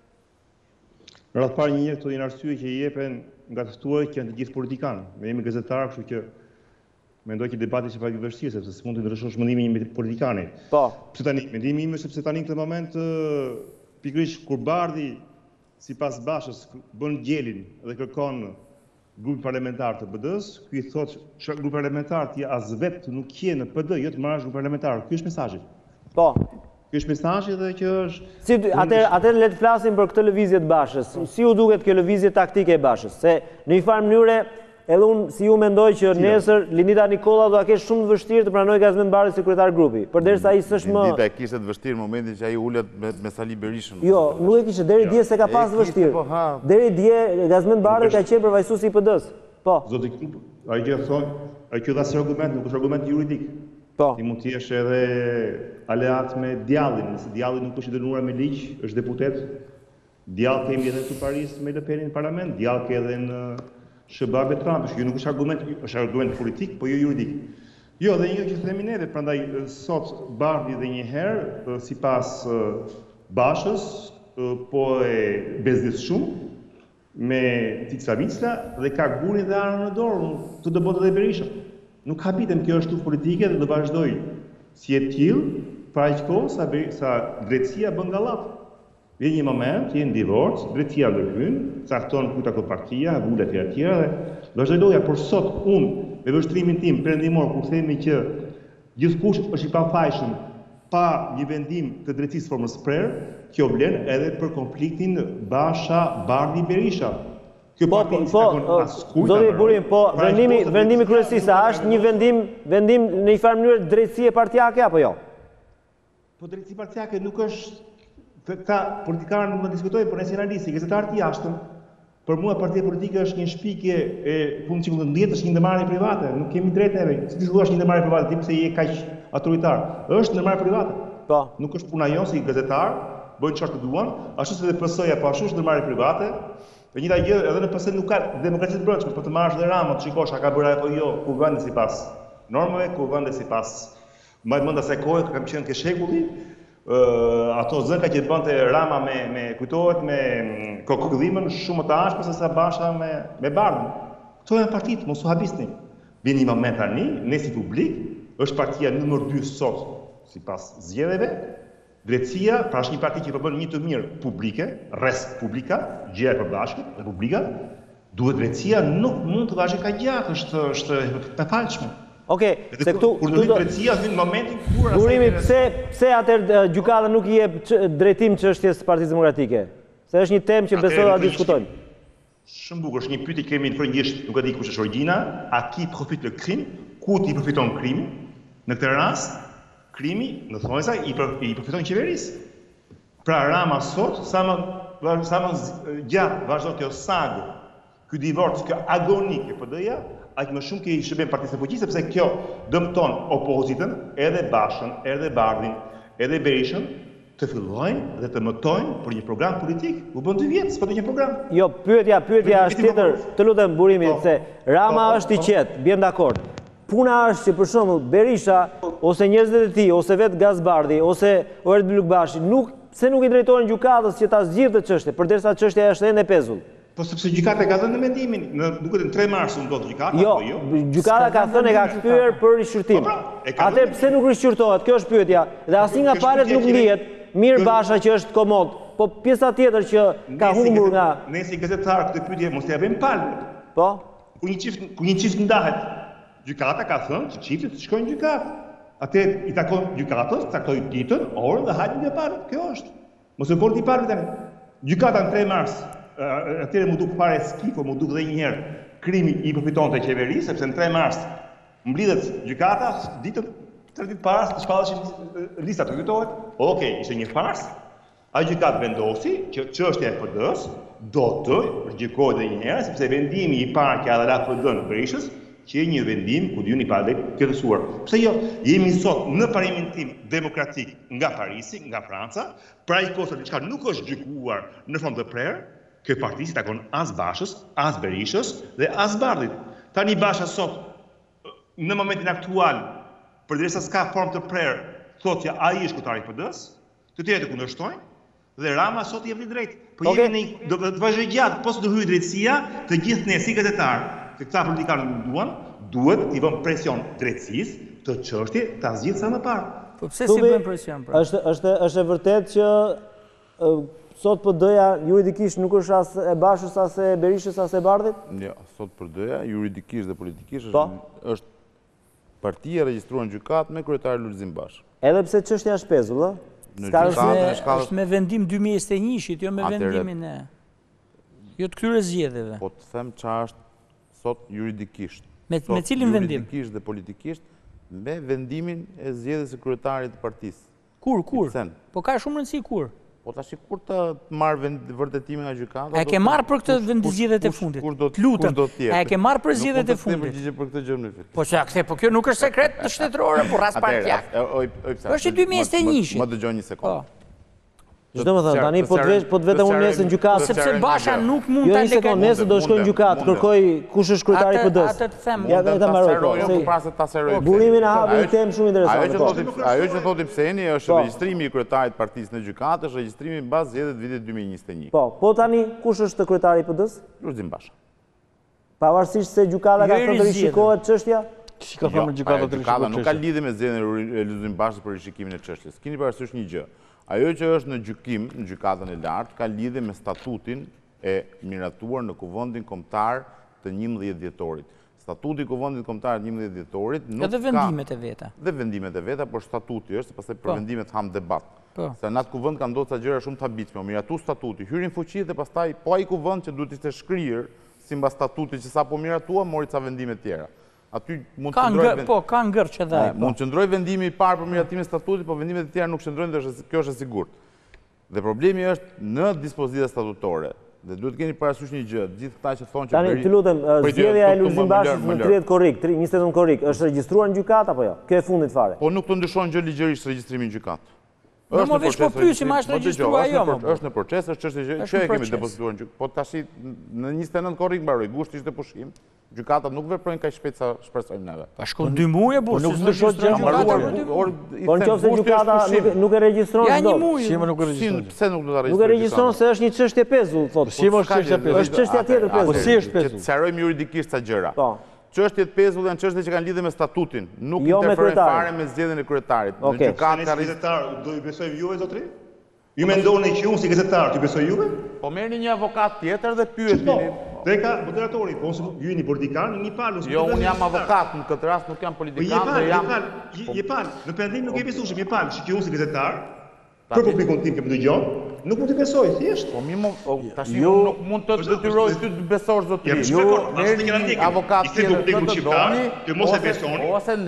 Në radhë parë një këto janë arsye që i jepen nga të ftuar që janë të gjithë politikanë. Ne jemi gazetarë, kështu që mendoj që debati është pak i vështirë, sepse s'mund të ndryshosh mendimin e një politikani.
Po.
Pse tani? Mendimi im është sepse tani në këtë moment pikërisht kur Bardhi sipas Bashës bën gjelin dhe kërkon grupi parlamentar të PD-s, ky i thotë që grupi parlamentar ti as vetë nuk je në PD, jo të marrësh grup parlamentar. Ky është mesazhi.
Po.
Ky është mesazhi dhe që është
si atëherë le të flasim për këtë lëvizje të Bashës. Si u duket kjo lëvizje taktike e Bashës? Se në një farë mënyrë edhe unë si ju mendoj që nesër Linita Nikola do a kesh shumë të vështirë të pranoj Gazmend Bardhi sekretar grupi, përderisa ai s'është më...
Linita e kishte të vështirë në momentin që ai ulet me Sali Berishën.
Jo, nuk e kishte, deri dje se ka pas të vështirë. Deri dje Gazmend Bardhi ka qenë përfaqësues i PD-s. Po.
Zoti Klub, ai që thonë, ai që dha si argument, nuk është argument juridik.
Po.
Ti mund të jesh edhe aleat me djallin, nëse djalli nuk është i dënuar me ligj, është deputet. Djallë kemi edhe në Paris me Le Penin në parlament, djallë ke edhe në Shëbabe Trump, që nuk është argument politik, po jo juridik. Jo, dhe një që themi neve, prandaj sot Bardhi dhe njëherë, sipas Bashës, po e bezdis shumë, me Tica Vicla dhe ka gurin dhe arën në dorë, të dëbotë dhe Berisha. Nuk habitem kjo është tufë politike dhe do vazhdoj si e tillë, pra aq kohë sa drejtësia bën gallat. Vjen një moment, jenë divorc, drejtësia ndërhyn, cakton ku takon partia, vulet e tjera dhe vazhdoj loja, por sot unë me vështrimin tim perëndimor kur themi që gjithkush është i pafajshëm pa një vendim të drejtësisë formës prerë, kjo vlen edhe për konfliktin Basha-Bardhi-Berisha.
Zoti Burim, po vendimi kryesisë a është një vendim në një farë mënyrë drejtësie partijake apo jo?
Po drejtësi partijake nuk është, këta politikarë nuk më diskutojnë, por nëse analisti, gazetarë të jashtëm, për mua partia politike është një shpikje e funksionit të është një ndërmarrje private, nuk kemi drejt neve. Si ti thua është një ndërmarrje private, ti pse je kaq autoritar? Është ndërmarrje private.
Po.
Nuk është puna jonë si gazetar, bëjnë çfarë duan, ashtu si dhe PS-ja po ashtu është ndërmarrje private. Dhe njëta gjë edhe në PS nuk ka demokraci të brendshme, po të marrësh dhe Rama, të shikosh a ka bërë apo jo, ku vende sipas normave, ku vende sipas mbaj mend asaj kohe kam qenë ke shekulli. Ato zënka që bënte Rama me kujtohet me kokëdhimën shumë të ashpër se sa Basha me Bardhin. Këto janë partitë, mos u habisni. Vjen një moment tani, ne si publik, është partia numër 2 sot sipas zgjedhjeve. Drejtësia, pra është një parti që përbën një të mirë publike, res publika, gjëja e përbashkët, Republika, duhet drejtësia nuk mund të vazhdojë kaq gjatë, është e falshme.
Okej, se këtu
do drejtësia në momentin kur
Burimi, pse atëherë gjykata nuk i jep drejtim çështjes së Partisë Demokratike? Se është një temë që besoj ta diskutojmë.
Shumë bukur, është një pyetje kemi në frëngjisht, nuk e di kush është origjina, a qui profite le crime, ku ti përfiton krimi? Në këtë rast, krimi, në thonjza, i përfiton qeverisë. Pra Rama sot, sa më gjatë vazhdon kjo sagë, ky divorc, kjo agoni e PD-ja, aq më shumë që i shërben Partisë së Fuqisë, sepse kjo dëmton opozitën, edhe Bashën, edhe Bardhin, edhe Berishën, të fillojnë dhe të mëtojnë për një program politik. U bën 2 vjet, s'po të një program.
Jo, pyetja është tjetër, të lutem Burimi, se Rama është i qetë, bjem dakord. Puna është që për shembull Berisha ose njerëzit e tij, ose vetë Gazbardhi, ose Erd Blukbashi, pse nuk i drejtohen gjykatës që ta zgjidhë këtë çështje, përderisa çështja është ende pezull.
Po sepse gjykata ka dhënë në mendimin, duket në 3 mars u ndodh gjykata
apo jo? Gjykata ka thënë ka kthyer për rishqyrtim. Atë pse nuk rishqyrtohet? Kjo është pyetja. Dhe asnjë nga palët nuk ndihet mirë Basha që është komod, po pjesa tjetër që ka humbur nga
ne si gazetar këtë pyetje mos ia bëjmë palët.
Po.
Ku një çift ndahet, gjykata ka thënë që çiftet shkojnë në gjykatë. Atë i takon gjykatës, caktoj ditën, orën dhe hajnë nga palët. Kjo është. Mos e bën ti palët tani. Gjykata në 3 mars atëre më duk fare skifo, më duk dhe njëherë krimi i përfiton të qeverisë, sepse në 3 mars mblidhet gjykata, ditën 3 ditë para të shpalleshin lista të kujtohet. Okej, ishte një farsë. Ai gjykat vendosi që çështja e PD-s do të përgjikohet edhe një herë, sepse vendimi i parë që ha dhënë PD-n Berishës, që një vendim ku diuni pa këtësuar. Pse jo, jemi sot në parimin tim demokratik nga Parisi, nga Franca, pra i kosa diçka nuk është gjykuar në formë të prerë. Kjo parti si takon as Bashës, as Berishës dhe as Bardhit. Tani Basha sot, në momentin aktual, përderisa s'ka formë të prerë, thotë që ai është kryetari i PD-s, të tjerët e kundërshtojnë, dhe Rama sot i jep drejt. Po jemi do të vazhdoj gjatë, pas do hyjë drejtësia, të gjithë ne si gazetar, që këta politikanë nuk duan, duhet t'i vëmë presion drejtësisë të çështje ta zgjidhë sa më parë.
Po pse si bën presion pra?
Është e vërtetë që sot PD-ja juridikisht nuk është as e Bashës, as e Berishës, as e Bardhit?
Jo, sot PD-ja juridikisht dhe politikisht është partia regjistruar në gjykatë me kryetarin Lulzim Bashë.
Edhe pse çështja është pezull, ë?
Është me vendim 2021-shit, jo me vendimin e jo të këtyre zgjedhjeve.
Po të them çfarë është sot juridikisht.
Me cilin vendim?
Juridikisht dhe politikisht, me vendimin e zgjedhjes së kryetarit të partisë.
Kur? Po ka shumë rëndësi kur?
Po tash kur të marrë vërtetimin nga gjykata...
E ke marrë për këtë vendizgjedhjet e fundit? Lutem, e ke marrë për zgjedhjet e fundit?
Nuk përgjigje për këtë gjë në fillim.
Po që kthe, po kjo nuk është sekret shtetërore, po ras partijak. Është 2021.
Më dëgjoj një sekondë.
Çdo më thënë, tani po të vetëm unë nesër në gjykatë.
Sepse Basha nuk mund ta
legalizojë. Jo, një sekondë, nesër do shkojnë në gjykatë, kërkoj kush është kryetari i PD-s.
Atë të them.
Ja ta mbaroj. Burimin e hapi një temë shumë interesante.
Ajo që thotim Pseni është regjistrimi i kryetarit të partisë në gjykatë, është regjistrimi mbas zgjedhjeve të vitit 2021.
Po tani kush është kryetari i PD-s?
Lulzim Basha.
Pavarësisht se gjykata ka thënë të rishikohet çështja?
Si ka thënë gjykata të rishikohet?
Nuk ka lidhje me zgjedhjen e Lulzim Bashës për rishikimin e çështjes. Keni parasysh një gjë. Ajo që është në gjykim, në gjykatën e lartë, ka lidhje me statutin e miratuar në Kuvendin Kombëtar të 11 dhjetorit. Statuti i Kuvendit Kombëtar të 11 dhjetorit nuk ka...
Edhe vendimet e veta.
Dhe vendimet e veta, por statuti është, pastaj për vendimet ham debat. Se në atë kuvend ka ndodhur ca gjëra shumë të habitshme, miratu statuti, hyrin fuqi dhe pastaj po ai kuvend që duhet ishte shkrirë sipas statutit që sapo miratua, mori ca vendime tjera. Aty mund të qëndrojë
ka ngërç edhe ai.
Mund të qëndrojë vendimi i parë për miratimin e statutit, por vendimet e tjera nuk qëndrojnë dhe kjo është e sigurt. Dhe problemi është në dispozita statutore. Dhe duhet keni parasysh një gjë, gjithë këta që thonë që
tani të lutem, zgjedhja e Lulzim Bashës në 30 korrik, 29 korrik, është regjistruar në gjykatë apo jo? Kjo e fundit fare.
Po nuk të ndryshon gjë ligjërisht regjistrimi në gjykatë.
Në më veç po pyesim, a është regjistruar ajo?
Është në proces, është çështje që e kemi depozituar në gjykatë. Po tash në 29 korrik mbaroi, gushti ishte pushim. Gjykatat nuk veprojnë kaq shpejt sa shpresojmë neve.
Pa shkon 2 muaj burr,
nuk ndryshon gjë.
Po nëse gjykata nuk e regjistron
dot.
Shimo nuk e regjistron.
Pse nuk do ta regjistron?
Nuk e regjistron se është një çështje pezull, thotë.
Shimo është çështje pezull.
Është çështja tjetër pezull.
Po si është pezull?
Sqarojmë juridikisht ca gjëra.
Po.
Çështjet pezull janë çështje që kanë lidhje me statutin, nuk interferojnë fare me zgjedhjen e kryetarit.
Në
gjykatë ka gazetar, do i besojmë juve zotri? Ju mendoni që unë si gazetar t'ju besoj juve?
Po merrni një avokat tjetër dhe pyetni.
Dhe ka moderatori, po ju jeni politikan, një palë.
Jo, unë jam avokat, në këtë rast nuk jam politikan dhe jam...
Je palë, në pendim nuk e besueshëm, je palë, që unë si gazetar, për publikun tim që më dëgjon, nuk mund të besoj, thjesht.
Po mi tash nuk mund të detyroj ty të besosh zotëri.
Ju merrni
një avokat tjetër të doni, ose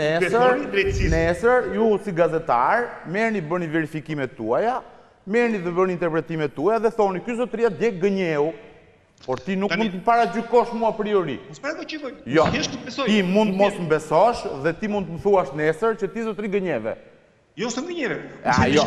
nesër ju si gazetar merrni bëni verifikimet tuaja, merrni dhe bëni interpretimet tuaja dhe thoni ky zotëria djeg gënjeu, por ti nuk mund të paragjykosh mua a priori. Jo, ti mund mos më besosh dhe ti mund të më thuash nesër që ti zotëri gënjeve.
Jo, s'të gënjeve.
Jo,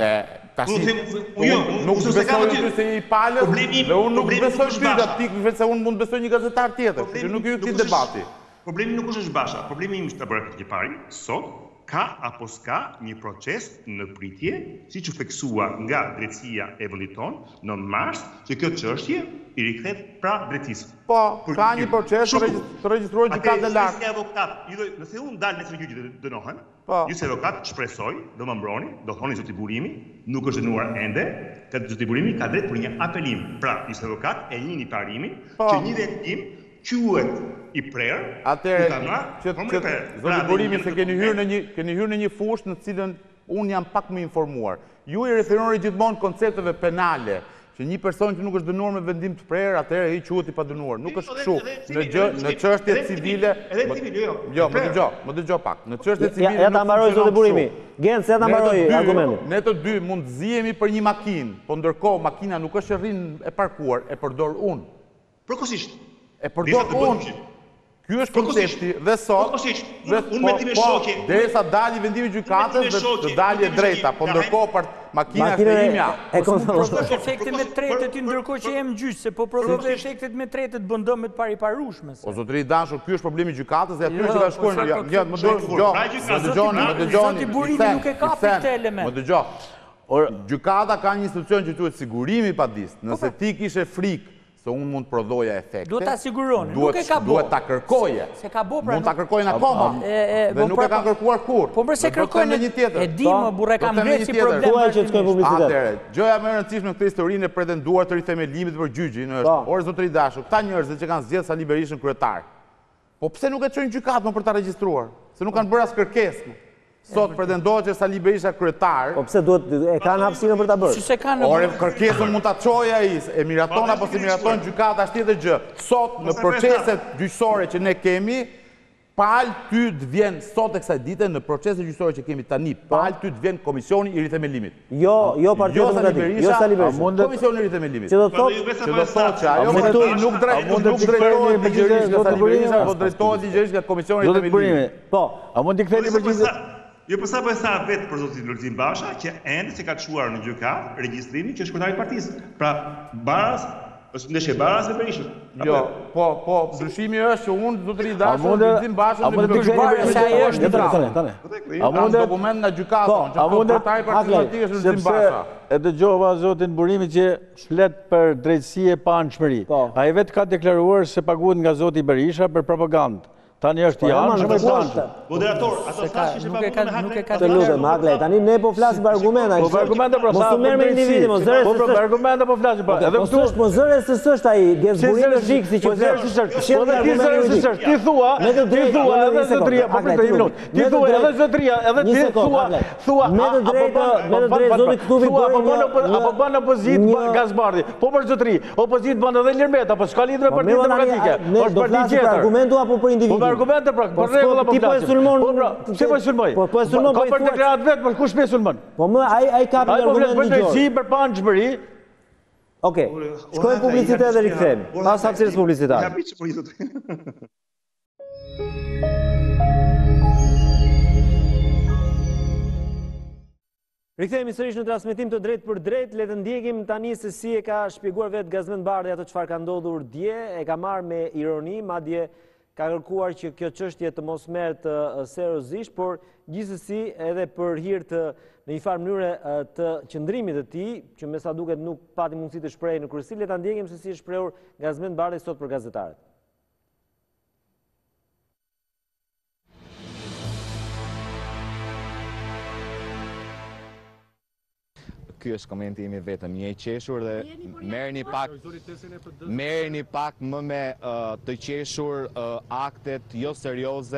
nuk të besoj ty se i palës dhe unë nuk besoj ty nga ti, se unë mund besoj një gazetar tjetër, që nuk ju këti debati.
Problemi nuk është Basha, problemi im është të bërë këtë pari, sot, ka apo s'ka një proces në pritje, si që theksua nga drejtësia e vendit tonë në mars, që kjo çështje i rikthehet pra drejtësisë.
Po, ka një proces të regjistruar gjykatë e lartë.
Nëse unë dalë nesër gjyqi dënohen, ju si avokat shpresoj, do më mbroni, do thoni zoti Burimi, nuk është dënuar ende, ka zoti Burimi ka drejt për një apelim. Pra, ju si avokat e njihni parimin që një vendim quhet i prerë.
Atëherë, zoti Burimi se keni hyrë në një fushë në cilën unë jam pak më informuar. Ju i referoni gjithmonë koncepteve penale, që një person që nuk është dënuar me vendim të prerë, atëherë ai quhet i padënuar. Nuk është kështu. Në çështje civile, jo, më dëgjoj pak. Në çështje civile.
Ja ta mbaroj zoti Burimi. Gent, se ta mbaroj argumentin.
Ne të dy mund zihemi për një makinë, po ndërkohë makina nuk është rrin e parkuar, e përdor unë.
Përkohësisht.
E përdor unë. Ky është koncepti dhe sot,
unë me ti me shoqe,
derisa dali vendimi i gjykatës dhe të dalë e drejta, po ndërkohë makina është imja.
E
kontrollon efektet me tretët ndërkohë që jem gjyq, se po prodhon efektet me tretët bën dëm me të pariparueshme.
O zotëri dashur, ky është problemi i gjykatës dhe aty që ka shkuar. Ja, më dëgjoni.
Zoti Burimi nuk e ka këtë element.
Më dëgjoj. Gjykata ka një institucion që quhet sigurimi i padisë. Nëse ti kishe frikë se unë mund të prodhoja efekte.
Duhet ta siguroni, nuk e ka bo.
Duhet ta kërkoje.
Se ka bo pra.
Mund ta kërkojnë akoma. Dhe nuk e ka kërkuar kur.
Po përse kërkojnë një tjetër? E di më burre kam ngreç si problem.
Thuaj që të shkojnë publicitet.
Atëherë, gjëja më e rëndësishme në këtë historinë e pretenduar të rithemelimit për gjyqin është, orë zotëri dashur, këta njerëz që kanë zgjedhur Sali Berishën kryetar. Po pse nuk e çojnë gjykatë më për ta regjistruar? Se nuk kanë bërë as kërkesë. Sot pretendohet që Sali Berisha kryetar.
Po pse duhet e kanë hapësirën për ta bërë?
Si se kanë.
Ore, kërkesën mund ta çojë ai, e miraton apo se miraton gjykata është tjetër gjë. Sot në proceset gjyqësore që ne kemi, pal ty të vjen sot e kësaj dite në proceset gjyqësore që kemi tani, pal ty të vjen komisioni i rithemelimit.
Jo Partia Demokratike, jo Sali Berisha.
Komisioni i rithemelimit.
Që do të thotë
që ajo nuk drejtohet ligjërisht nga Sali Berisha, po drejtohet ligjërisht nga komisioni i rithemelimit.
Po,
a mund t'i ktheni përgjigje?
Jo, përsa po e tha vetë për zotin Lulzim Basha, që ende se ka çuar në gjykat regjistrimi që është kryetari i partisë. Pra, Baras është ndeshje Baras me Berishën.
Jo, po, ndryshimi është që unë zotëri dashur Lulzim Basha
në
dokument nga gjykata, që kryetari i partisë politike është Lulzim Basha.
E dëgjova zotin Burimi që flet për drejtësi e panshmëri. Ai vetë ka deklaruar se paguhet nga zoti Berisha për propagandë. Tani është janë shumë e tanshëm.
Moderator, ato thashë që
nuk e ka
të lutem, Hakle, tani ne po flasim për argumenta.
Po për argumente po
mos u merr me individin, mos zëre.
Po për argumente po flasim.
Edhe këtu është mos zëre se s'është ai, gezburimi është fiksi që
ti thua edhe zotëria, po për 2 minutë. Ti thua edhe zotëria, edhe ti thua
me të drejtë zoti Ktubi
apo bën opozitë Gazbardi. Po për zotëri, opozitë bën edhe Lirmet, apo s'ka lidhje me Partinë Demokratike. Është parti tjetër.
Argumentu apo për individin?
Argumente pra, për rregulla po flasim.
Ti po e sulmon.
Si po e sulmoj?
Po e sulmon po i thua.
Ka për deklarat vetë, por kush më sulmon?
Po më ai ka për argument ligjor.
Ai po flet për panshmëri.
Okej. Shkojmë publicitet dhe rikthehemi. Pas hapësirës publicitare.
Ja biç po i thotë.
Rikthehemi sërish në transmetim të drejt për drejt, le të ndjekim tani se si e ka shpjeguar vetë Gazmend Bardhi ato çfarë ka ndodhur dje, e ka marrë me ironi, madje ka kërkuar që kjo çështje të mos merret seriozisht, por gjithsesi edhe për hir të në një farë mënyre të qëndrimit të tij, që me sa duket nuk pati mundësi të shprehej në kryesi, le ta ndjekim se si është shprehur Gazmend Bardhi sot për gazetarët.
Ky është komenti imi vetëm, një i qeshur dhe merrni pak më me të qeshur aktet jo serioze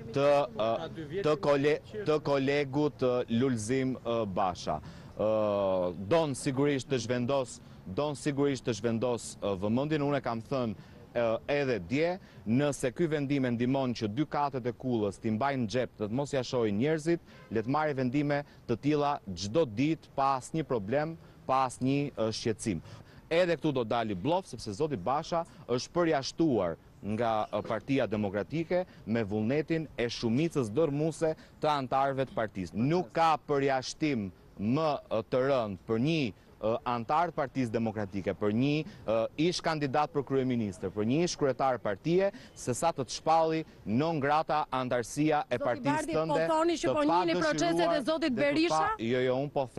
të kolegut Lulzim Basha. Don sigurisht të zhvendos vëmendjen, unë e kam thënë edhe dje, nëse ky vendim e ndihmon që 2 katët e kullës t'i mbajnë në xhep të mos ja shohin njerëzit, le të marrë vendime të tilla çdo ditë pa asnjë problem, pa asnjë shqetësim. Edhe këtu do dali bllop sepse zoti Basha është përjashtuar nga Partia Demokratike me vullnetin e shumicës dërmuese të antarëve të partisë. Nuk ka përjashtim më të rënd për një antar të Partisë Demokratike, për një ish kandidat për kryeministër, për një ish kryetar partie, se sa të të shpalli non grata antarësia e partisë tënde.
Po thoni që po njihni proceset e zotit Berisha?
Jo,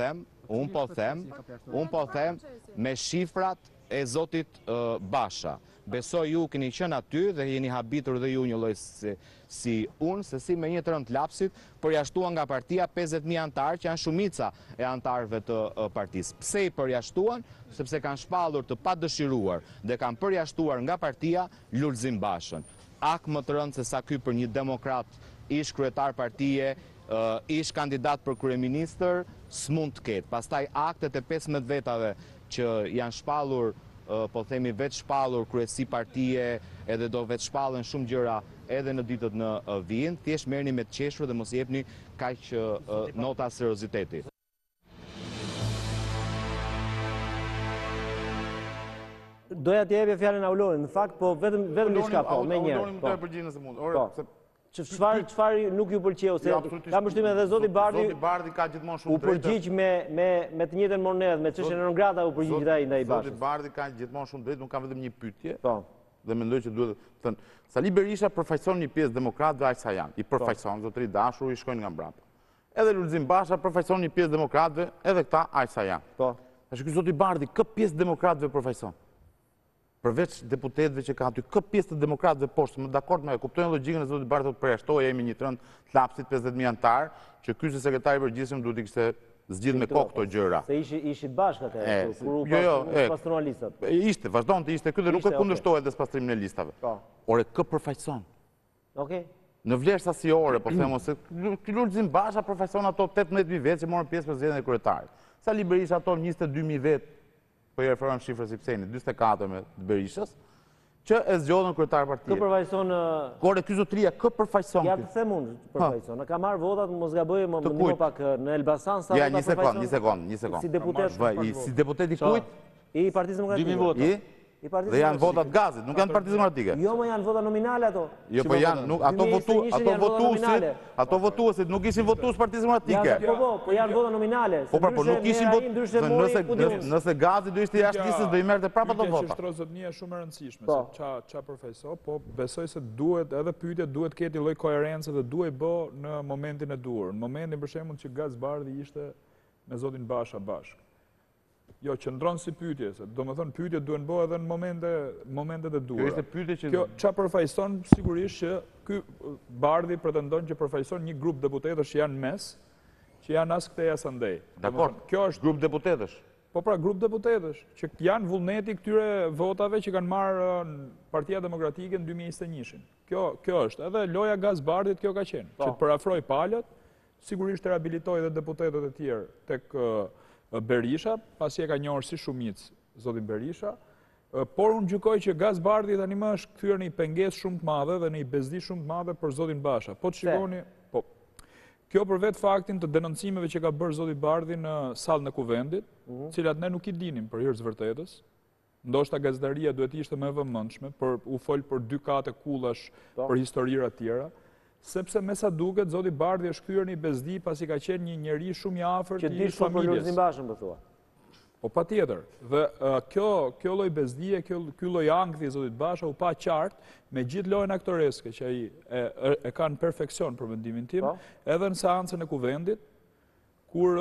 unë po them me shifrat e zotit Basha. Besoj ju keni qenë aty dhe jeni habitur dhe ju një lloj si unë, se si me një të rënd lapsit përjashtuan nga partia 50.000 antarë që janë shumica e antarëve të partisë. Pse i përjashtuan? Sepse kanë shpallur të padëshiruar dhe kanë përjashtuar nga partia Lulzim Bashën. Ak më të rënd se sa ky për një demokrat, ish kryetar partie, ish kandidat për kryeministër, s'mund të ketë. Pastaj aktet e 15 vetave që janë shpallur, po themi vetë shpallur kryesi partie, edhe do vetë shpallen shumë gjëra edhe në ditët në vijim, thjesht merrni me të qeshur dhe mos jepni kaq nota serioziteti.
Doja të jepja fjalën Aulonit, në fakt, po vetëm diçka po, më një herë. Çfarë nuk ju pëlqeu, se kam përshtypjen edhe zoti
Bardhi ka gjithmonë shumë
drejtë. U përgjigj me të njëjtën monedhë, me çështjen e non grata u përgjigj ai ndaj Bashës.
Zoti Bardhi ka gjithmonë shumë drejtë, unë kam vetëm një pyetje. Dhe mendoj që duhet të thënë, Sali Berisha përfaqëson një pjesë demokratëve aq sa janë. I përfaqëson zotëri dashur, i shkojnë nga mbrapa. Edhe Lulzim Basha përfaqëson një pjesë demokratëve, edhe këta aq sa janë. Tash ky zoti Bardhi kë pjesë demokratëve përfaqëson? Përveç deputetëve që ka aty, kë pjesë të demokratëve poshtë, më dakord me kuptojnë logjikën e zotit Bardhi të përjashtojë jemi një trënd të lapsit 50.000 antar, që ky si sekretari i përgjithshëm duhet i kishte zgjidhur me kokë këto gjëra.
Se ishit bashkë atë, kur u pastruan listat.
Ishte, vazhdonte ishte ky dhe nuk e kundërshtohet edhe pastrimin e listave. Ore kë përfaqëson?
Okej.
në vlerë sasiore, po themo se ky Lulzim Basha përfaqëson ato 18.000 vetë që morën pjesë për zgjedhjen e kryetarit. Sali Berisha ato 22.000 vetë, po i referohem shifrës i Pseni, 44 me Berishës, që e zgjodhën kryetar partije.
Kë përfaqëson...
Kore, ky zotria, kë përfaqëson?
Ja të them unë përfaqëson. Në ka marrë votat, mos gaboj, më ndihmo pak në Elbasan, sa
ja,
vota përfaqëson?
Një sekond.
Si deputet?
Si deputet i kujt?
I Partisë Demokratike.
2.000 vota. Dhe janë votat gazit, nuk janë Partisë Demokratike.
Jo, më janë vota nominale ato.
Jo, po janë, ato votuesit nuk ishin votues Partisë Demokratike.
Po janë vota nominale.
Po nuk ishin votues. Nëse gazit do ishte jashtë listës do i merrte prapë ato vota.
Kjo shtrozëtnia është shumë e rëndësishme, se ça përfaqëson, po besoj se duhet edhe pyetja duhet ketë lloj koherencë dhe duhet bë në momentin e duhur. Në momentin për shembull që Gaz Bardhi ishte me zotin Basha bashkë. Jo, qëndron si pyetje, se do më thënë pyetje duhen bëhe edhe në momentet e duhura.
Kjo ishte pyetje që...
Kjo qa përfaqëson sigurisht që ky Bardhi pretendon që përfaqëson një grup deputetësh që janë mes, që janë as këtej as andej.
Dakor,
kjo është
grup deputetësh.
Po pra, grup deputetësh, që janë vullneti këtyre votave që kanë marrë Partia Demokratike në 2021. Kjo është, edhe loja Gaz Bardhit kjo ka qenë, që të përafroj palët, sigurisht të rehabilitoj dhe deputetet e tjerë tek Berisha, pasi e ka njohur si shumicë zotin Berisha, por unë gjykoj që Gaz Bardhi tani më është kthyer në një pengesë shumë të madhe dhe në një bezdi shumë të madhe për zotin Basha. Po të shikoni, po. Kjo për vetë faktin të denoncimeve që ka bërë zoti Bardhi në sallën e kuvendit, cilat ne nuk i dinim për hir të vërtetës. Ndoshta gazetaria duhet ishte më e vëmendshme, por u fol për 2 kate kullash për historira të tjera. Sepse me sa duket, zoti Bardhi është kthyer në një bezdi pasi ka qenë një njeri shumë i afërt i familjes.
Që di shumë për Lulzim Bashën, po thua.
Po patjetër. Dhe kjo lloj bezdie, ky lloj ankthi i zotit Basha u pa qartë me gjithë lojën aktoreske që ai e ka në perfeksion për mendimin tim, edhe në seancën e kuvendit, kur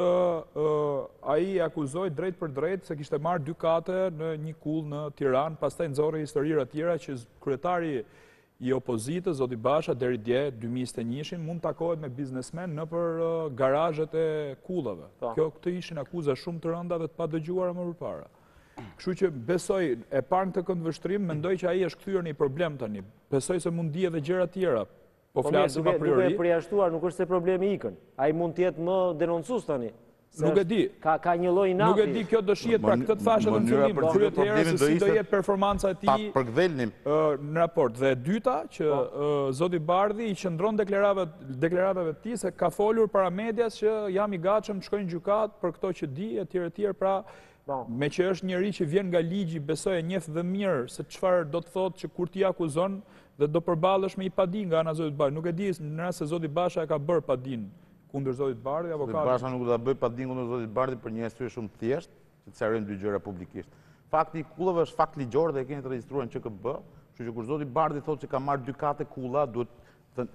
ai akuzoi drejt për drejt se kishte marrë 2 kate në një kull në Tiranë, pastaj nxorri historira të tjera që kryetari i opozitës, zoti Basha, deri dje, 2021, mund takohet me biznesmen në për garazhet e kullave. Këtë ishin akuza shumë të rënda dhe të pa dëgjuara më përpara. Kështu që besoj, e parë në këtë këndvështrim, mendoj që ai është kthyer në një problem tani. Besoj se mund di edhe gjëra tjera. Po flasim a priori.
Duke përjashtuar, nuk është se problemi ikën. Ai mund të jetë më denoncues tani.
Nuk e di.
Ka një lloj nati.
Nuk e di kjo do shihet pra këtë të thashë edhe në fillim, kryet herë se si do jetë performanca e tij në raport. Dhe e dyta që zoti Bardhi i qëndron deklaratave të tij se ka folur para medias që jam i gatshëm të shkoj në gjykat për këto që di etj. Pra me që është njëri që vjen nga ligji, besoj e njeh dhe mirë se çfarë do të thotë që kur ti akuzon dhe do përballesh me i padin nga ana zotit Bardhi. Nuk e di në rast se zoti Basha e ka bërë padin kundër zotit Bardhi, avokat.
Basha nuk do ta bëj padin kundër zotit Bardhi për një arsye shumë të thjeshtë, që të sqarojmë 2 gjëra publikisht. Fakti i kullave është fakt ligjor dhe e keni të regjistruar në ÇKB, kështu që kur zoti Bardhi thotë se ka marrë 2 kate kulla, duhet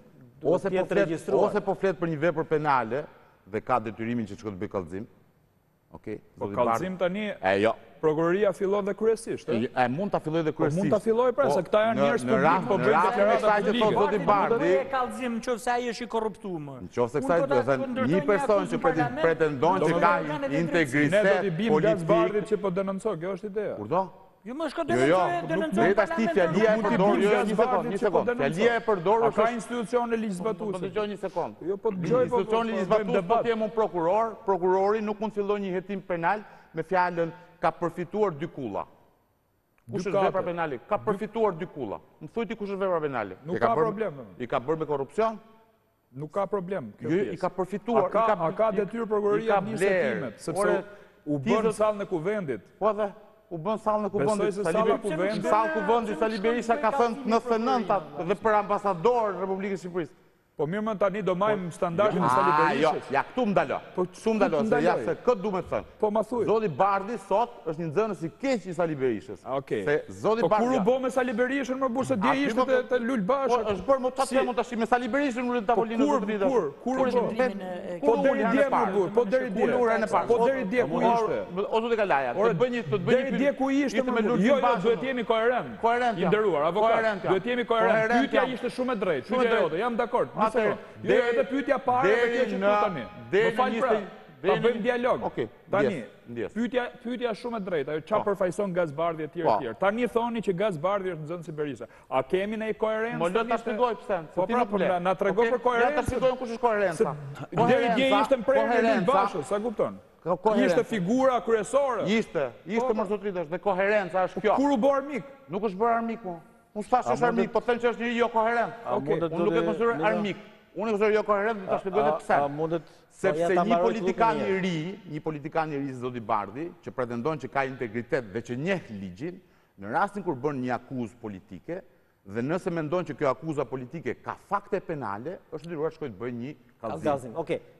ose po flet për një vepër penale dhe ka detyrimin që çka të bëj kallëzim. Okej.
Po kallëzim tani. Prokuroria fillon dhe kryesisht,
e mund ta filloj dhe kryesisht.
Mund ta filloj pra se këta janë njerëz publik, po bëjnë deklarata publike.
Zoti Bardhi
kallëzim nëse ai është i korruptuar.
Nëse kësaj do të thënë një person që pretendon që ka integritet
politik. Ne do t'i bim Gaz Bardhit që po denoncon, kjo është ideja.
Kurdo?
Jo më shko denoncoj.
Tash ti fjalia e përdorur, një sekond. Fjalia e përdorur
ka institucion e ligjzbatues.
Po dëgjoj një sekond.
Jo po dëgjoj po.
Institucioni i ligjzbatues po them un prokuror, prokurori nuk mund të fillojë një hetim penal me fjalën ka përfituar 2 kulla. Kush është vepra penale? Ka përfituar 2 kulla. Më thuaj ti kush është vepra penale?
Nuk ka problem.
I ka bërë me korrupsion?
Nuk ka problem.
Jo, i ka përfituar.
A ka detyrë prokuroria administratimet, sepse u bën sallën e kuvendit.
Po dhe u bën sallën e kuvendit. Sallë kuvendit Sali Berisha ka thënë 99 dhe për ambasador Republikës Shqipërisë.
Po mirë më tani do majmë standardin e Sali Berishës.
Ja, këtu më ndalo. Këtu më ndalo, se ja se këtë du me të thënë.
Po ma thuj.
Zoti Bardhi sot është një nxënës i keq i Sali Berishës.
Okej.
Po
kur u bë me Sali Berishën më burse dje ishte te Lul Basha.
Po është bërë më tatë tash me Sali Berishën në tavolinë e zotit.
Kur po deri dje më burr, po deri dje. Po deri dje ku ishte.
O zoti Kalaja, të bëj një
deri dje ku ishte me Lul Basha. Jo, duhet jemi koherent.
Koherent.
I nderuar avokat. Duhet jemi koherent. Pyetja ishte shumë e drejtë. Pyetja jote, jam dakord. Edhe pyetja parë dhe kjo që tu tani. Ta bëjmë dialog. Tani, pyetja shumë e drejtë, ajo çfarë përfaqëson Gazbardhi etj etj. Tani thoni që Gazbardhi është nxënës i Berisha. A kemi ne koherencë?
Më lë ta shpjegoj pse.
Po pra, na trego për koherencë.
Ja ta shpjegoj kush është koherenca.
Deri dje ishte në prerjen e Bashës, sa kupton? Ishte figura kryesore.
Ishte më zotritesh dhe koherenca është kjo.
Kur u bë armik?
Nuk është bërë armik mo. Unë s'thash është armik, po them që është njëri jo koherent. Unë nuk e konsideroj armik. Unë e konsideroj jo koherent, do ta shpjegoj pse. Sepse një politikan i ri si zoti Bardhi, që pretendon që ka integritet dhe që njeh ligjin, në rastin kur bën një akuzë politike, dhe nëse mendon që kjo akuza politike ka fakte penale, është detyruar shkoj të bëjë një kallëzim.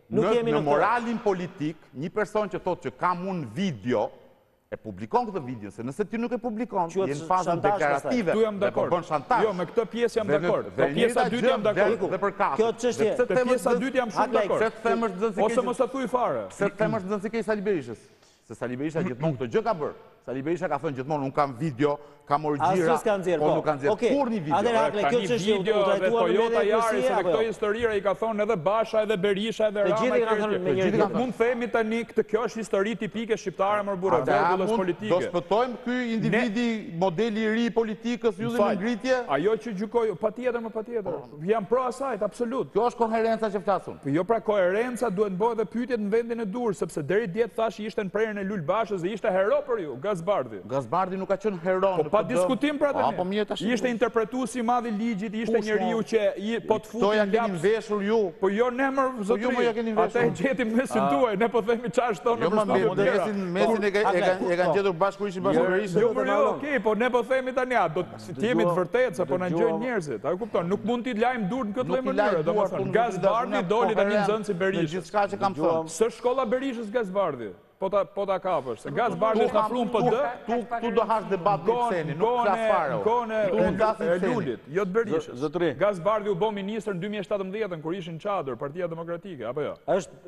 Në moralin politik, një person që thotë që kam unë video, e publikon këtë video, se nëse ti nuk e publikon, je në fazën deklarative dhe po bën shantazh.
Jo, me këtë pjesë jam dakord. Me pjesa dytë jam dakord.
Dhe për kasë.
Kjo çështje,
me pjesa dytë jam shumë dakord. Ose mos ta thuj fare.
Se them është nxënësi keq Sali Berishës. Se Sali Berisha gjithmonë këtë gjë ka bërë. Sali Berisha ka thënë gjithmonë, unë kam video, kam origjira, po nuk kanë nxjerrë kur një video.
Kjo çështje u trajtuar me
Toyota Yaris dhe këto historira i ka thonë edhe Basha, edhe Berisha, edhe Rama.
Të gjithë i kanë thënë me njëri.
Mund themi tani këtë kjo është histori tipike shqiptare më burrë vërtetullës politike.
Do shpëtojmë ky individi modeli i ri i politikës, ylli në ngritje?
Ajo që gjykoj, patjetër. Jam pro asajt, absolut.
Kjo është koherenca që flasun.
Jo, pra koherenca duhet bëhet edhe pyetjet në vendin e dur, sepse deri dje thash ishte në prerjen e Lul Bashës dhe ishte hero për ju, Gazbardhi.
Gazbardhi nuk ka qenë hero.
Po pa diskutim pra tani. Ishte interpretuesi i madh i ligjit, ishte njeriu që po të futi.
To ja keni veshur ju.
Po jo ne më zotëri. Ata e gjetim mesin tuaj, ne po themi çfarë shton në
përshtatje. Mesin e kanë gjetur bashkë ishin bashkë Berisha.
Jo, okay, po ne po themi tani, do të jemi të vërtetë apo na ngjojnë njerëzit. A e kupton? Nuk mund t'i lajm dur në këtë lloj mënyre, domethënë. Gazbardhi doli tani nxënës i Berishës.
Gjithçka që kam thënë.
Së shkolla Berishës Gazbardhi. Po ta kapësh, se Gazbardhi është afruar PD.
Tu do hash debat me Kseni, nuk flas fare.
Gone e Lulit, jo të Berishës. Gazbardhi u bë ministër në 2017 kur ishin çadër Partia Demokratike, apo jo?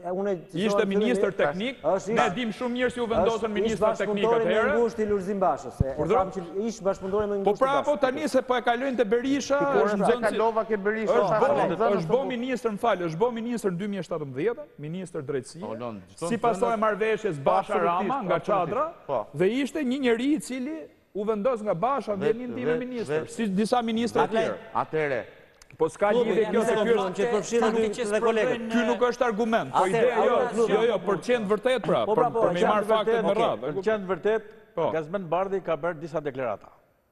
Ishte ministër teknik, ne dim shumë mirë si u vendosën ministra teknik atëherë.
Me ngushtë i Lulzim Bashës. E tham që ish bashkëpunëtori me ngushtë.
Po pra, po tani se po e kalojnë te Berisha,
është nxënësi. Kalova ke Berisha.
Është bë ministër, është bë ministër në 2017, ministër drejtësie. Si pasojë marrëveshjes Basha Rama nga Çadra dhe ishte një njeri i cili u vendos nga Basha në vendin tim ministër, si disa ministra të tjerë.
Atëre.
Po s'ka lidhje kjo se ky ky nuk është argument, po ideja jo, për qenë vërtet pra, për me marr faktet në radhë.
Për qenë vërtet, Gazmend Bardhi ka bërë disa deklarata.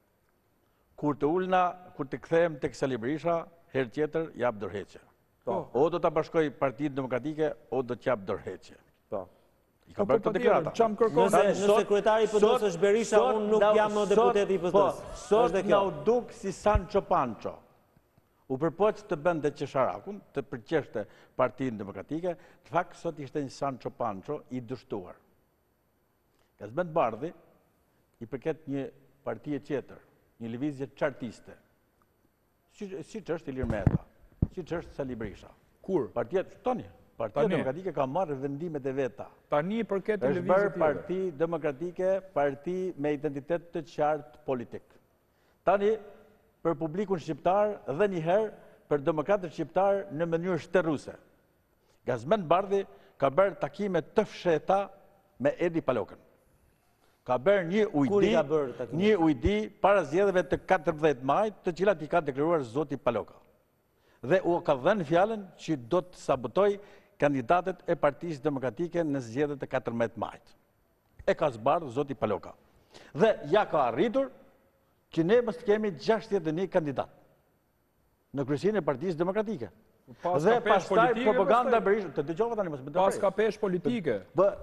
Kur të ulna, kur të kthehem tek Sali Berisha, herë tjetër jap dorëheqje. O do ta bashkoj Partinë Demokratike, o do të jap dorëheqje. I ka bërë këtë deklarata.
Nëse kryetari i PD-s është Berisha, unë nuk jam deputet i PD-s.
Sot nga u duk si Sancho Pancho. U përpoq të bënde qesharakun, të përqeshte Partinë Demokratike, të fakt sot ishte një Sancho Pancho i dështuar. Gazmend Bardhi i përket një partije tjetër, një lëvizje qartiste, si që është Ilir Meta, si që është Sali Berisha.
Kur?
Partia Demokratike ka marrë vendimet e veta.
Tani përket
është bërë Parti Demokratike, parti me identitet të qartë politik. Tani, për publikun shqiptar dhe njëherë për demokratët shqiptar në mënyrë shterruse. Gazmend Bardhi ka bërë takime të fsheta me Edi Palokën. Ka bërë një ujdi para zgjedhjeve të 14 majit, të cilat i ka deklaruar zoti Paloka. Dhe u ka dhënë fjalën që do të sabotoj kandidatet e Partisë Demokratike në zgjedhjet e 14 majit. E ka zbardhur zoti Paloka. Dhe ja ka arritur që ne mos kemi 61 kandidat në kryesinë e Partisë Demokratike. Dhe pastaj propaganda Berisha, të dëgjova tani mos më dëgjoj.
Pas ka peshë politike.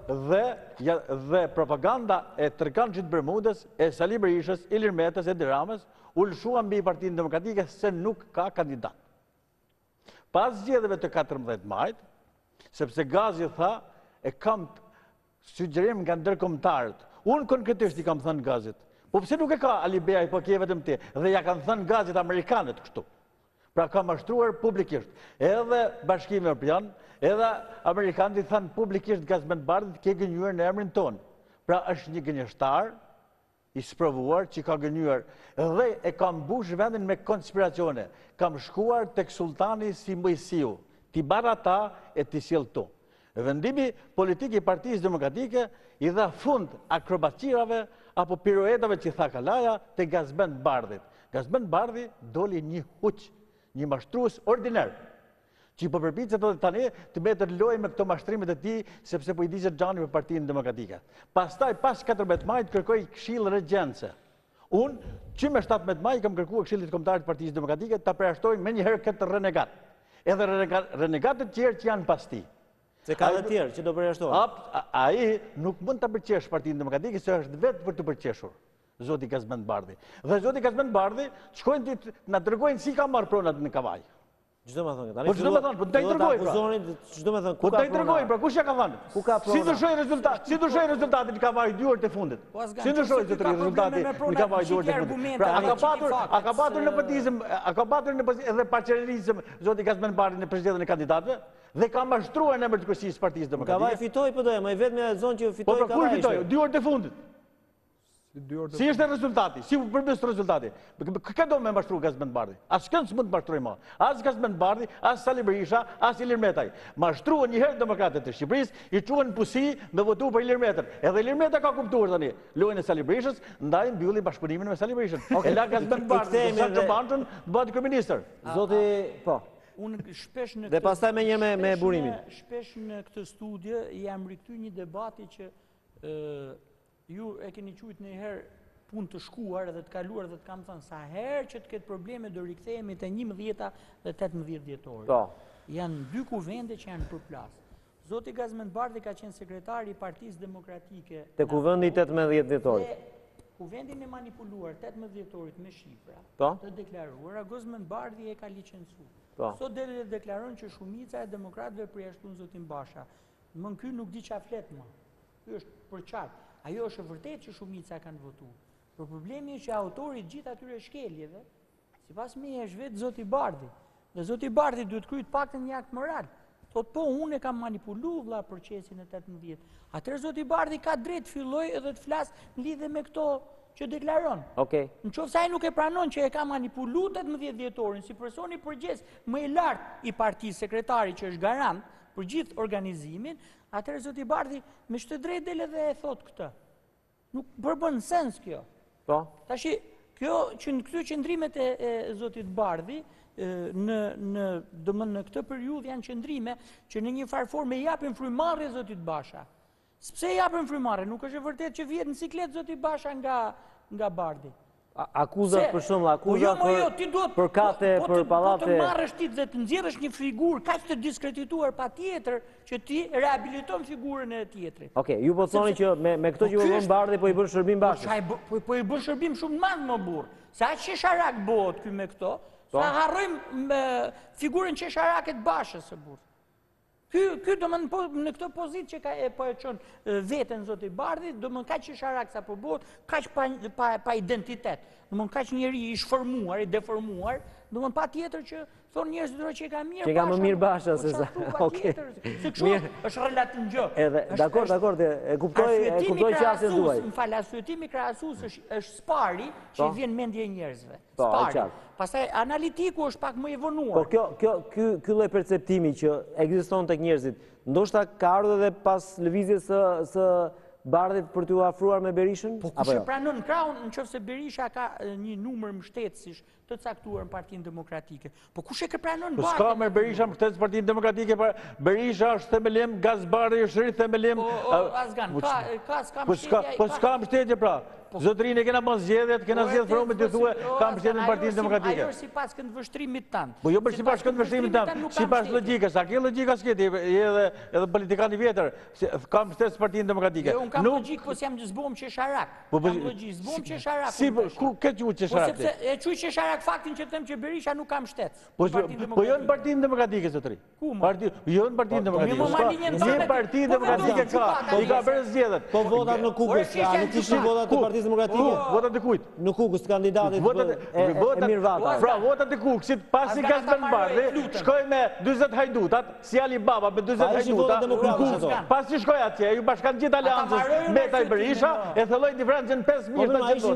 Dhe propaganda e Tërkançit Bermudës, e Sali Berishës, Ilir Metës, Edi Ramës, u lëshua mbi Partinë Demokratike se nuk ka kandidat. Pas zgjedhjeve të 14 majit, sepse Gazi tha, e kam sugjerim nga ndërkombëtarët. Unë konkretisht i kam thënë Gazit, po pse nuk e ka Ali Beaj, po ke vetëm ti, dhe ja kanë thënë Gazit amerikanët kështu. Pra ka mashtruar publikisht. Edhe Bashkimi Evropian, edhe amerikanët i thanë publikisht Gazmend Bardhit ke gënjur në emrin tonë. Pra është një gënjeshtar i sprovuar që ka gënjur dhe e ka mbush vendin me konspiracione. Kam shkuar tek sultani si Mojsiu, ti barra ta e ti sjell tu. Vendimi politik i Partisë Demokratike i dha fund akrobacirave apo piruetave që tha Kalaja të Gazbend Bardhit. Gazbend Bardhi doli një huq, një mashtrues ordinar, që po përpiqet edhe tani të mbetët lojë me këto mashtrimet e tij sepse po i digjet xhani për Partinë Demokratike. Pastaj pas 14 majit kërkoi këshill regjence. Unë, që me 17 maj, kam kërkuar Këshillit Kombëtar të Partisë Demokratike ta përjashtojnë me njëherë këtë renegat. Edhe renegatët tjerë që janë pas tij.
Se ka dhe tjerë që do përjashtojnë.
Ai nuk mund ta përqesh Partinë Demokratike, se është vetë për të përqeshur zoti Gazbend Bardhi. Dhe zoti Gazbend Bardhi shkojnë na tregojnë si ka marrë pronat në Kavaj.
Çdo më thonë,
tani. Po çdo më thonë, po ta i tregoj pra.
Çdo më thonë,
ku ka? Po ta i tregoj pra, kush ja ka thënë?
Ku ka prona?
Si ndryshoi rezultati në Kavaj 2 orë të fundit? Si ndryshoi rezultati në Kavaj 2 orë të fundit? Pra a ka patur nepotizëm, a ka patur nepotizëm edhe parcializëm zoti Gazbend Bardhi në prezidentën e kandidatëve dhe ka mashtruar në emër të kryesisë së Partisë Demokratike.
Kavaj fitoi po doja, më i vetmi zonë që fitoi Kavaj.
Po kur fitoi? 2 orë të fundit. Si është rezultati? Si përbës rezultati? Ka do me mashtru Gazbend Bardhi? As kënë s'mund të mashtroj ma. As Gazbend Bardhi, as Sali Berisha, as Ilir Metaj. Mashtruën njëherë demokratët e Shqipërisë, i quën pusi me votu për Ilir Metën. Edhe Ilir Meta ka kuptuar tani lojën e Sali Berishës, ndaj mbylli bashkëpunimin me Sali Berishën. E la Gazbend Bardhi, sa të banqën, të bëhet kryeministër.
Zoti, po. Dhe pastaj me një me burimin.
Shpesh në këtë studie jam rikthyer një debati që ju e keni qujtë në herë punë të shkuar edhe të kaluar dhe të kam thënë sa herë që të ketë probleme do rikthehemi te 11 dhe 18 dhjetori. Janë 2 kuvende që janë përplas. Zoti Gazbend Bardhi ka qenë sekretari i Partisë Demokratike
te kuvendi 18 dhjetorit.
Kuvendin e manipuluar 18 dhjetorit me shifra të deklaruara, Gazbend Bardhi e ka licencuar. Sot deri deklaron që shumica e demokratëve përjashtun zotin Basha. Më ky nuk di çfarë flet më. Ky është për qartë. Ajo është vërtet që shumica kanë votuar. Por problemi është që autori gjithë atyre shkeljeve, sipas meje është vetë zoti Bardhi. Dhe zoti Bardhi duhet kryet paktën një akt moral. Thotë po unë e kam manipuluar vëlla procesin e 18. Atëherë zoti Bardhi ka drejt filloj edhe të flas në lidhje me këto që deklaron. Në qoftë se ai nuk e pranon që e ka manipuluar 18 dhjetorin si personi përgjegjës më i lartë i partisë, sekretari që është garant për gjithë organizimin, atëherë zoti Bardhi me çdo drejt del edhe e thot këtë. Nuk përbën sens kjo. Tashi, kjo që në këto qëndrimet e zotit Bardhi, në këtë periudhë janë qëndrime që në një farë forme japin frymarrje zotit Basha. Pse japin frymarrje? Nuk është e vërtetë që vjet në ciklet zoti Basha nga Bardhi.
Akuzat për shumë, akuzat për kate, për palate.
Po të marrësh ti dhe të nxjerrësh një figurë kaq të diskredituar patjetër që ti rehabiliton figurën e tjetrit.
Ju po thoni që me këto që u bën Bardhi po i bën shërbim Bashës.
Po i bën shërbim shumë madh më burr. Sa qesharak bëhet ky me këto, sa harrojmë figurën qesharake të Bashës së burr. Ky do më në këtë pozitë që po e çon veten zoti Bardhi, do më kaq qesharak sa po bëhet, kaq pa identitet. Do më kaq njeri i shformuar, i deformuar, do më patjetër që thon njerëzit që e ka mirë Basha.
Që ka më mirë Basha se sa.
Se kështu është relativ gjë.
Dakor, e kuptoj çastin tuaj.
M'fal, arsyetimi krahasues është spari që i vjen mendje njerëzve. Spari. Pastaj analitiku është pak më i vonuar.
Po ky lloj perceptimi që ekziston tek njerëzit, ndoshta ka ardhur edhe pas lëvizjes së Bardhit për t'u afruar me Berishën?
Po kush e pranon krahun nëse Berisha ka një numër mbështetësish të caktuar në Partinë Demokratike. Po kush e pranon Bardhin?
Po s'ka me Berisha mbështetës Partinë Demokratike, Berisha është themelim, Gazbardhi është rrit themelim.
Asgan, ka mbështetje.
Po s'ka mbështetje pra. Zotrinë kena bën zgjedhjet, kena zgjedhë frumit të thuaj, ka mbështetjen e Partisë Demokratike.
Ajo është sipas këndvështrimit tan.
Po jo për sipas këndvështrimit tan, sipas logjikës, a ke logjika s'ke edhe politikan i vjetër, ka mbështetës Partinë Demokratike.
Jo, unë kam logjikë, po s'jam zbuam qesharak. Kam logjikë, zbuam qesharak.
Si ku ke quajtur qesharak?
Po sepse e quaj qesharak faktin që them që Berisha nuk ka mbështetës.
Po jo në Partinë Demokratike zotri.
Ku?
Jo në Partinë Demokratike. Një Parti Demokratike ka, i ka bërë zgjedhjet.
Po votat në Kukës, a ne kishim votat të Partisë Partisë Demokratike.
Votat e kujt?
Në Kukës të kandidatit Emir Vata.
Pra, votat e Kukësit, pasi Gazmend Bardhi, shkoj me 20 hajdutat, si Ali Baba me 20 hajdutat, pasi shkoj atje, ju bashkan gjithë aleancës Meta i Berisha, e thelloj diferencën 5.700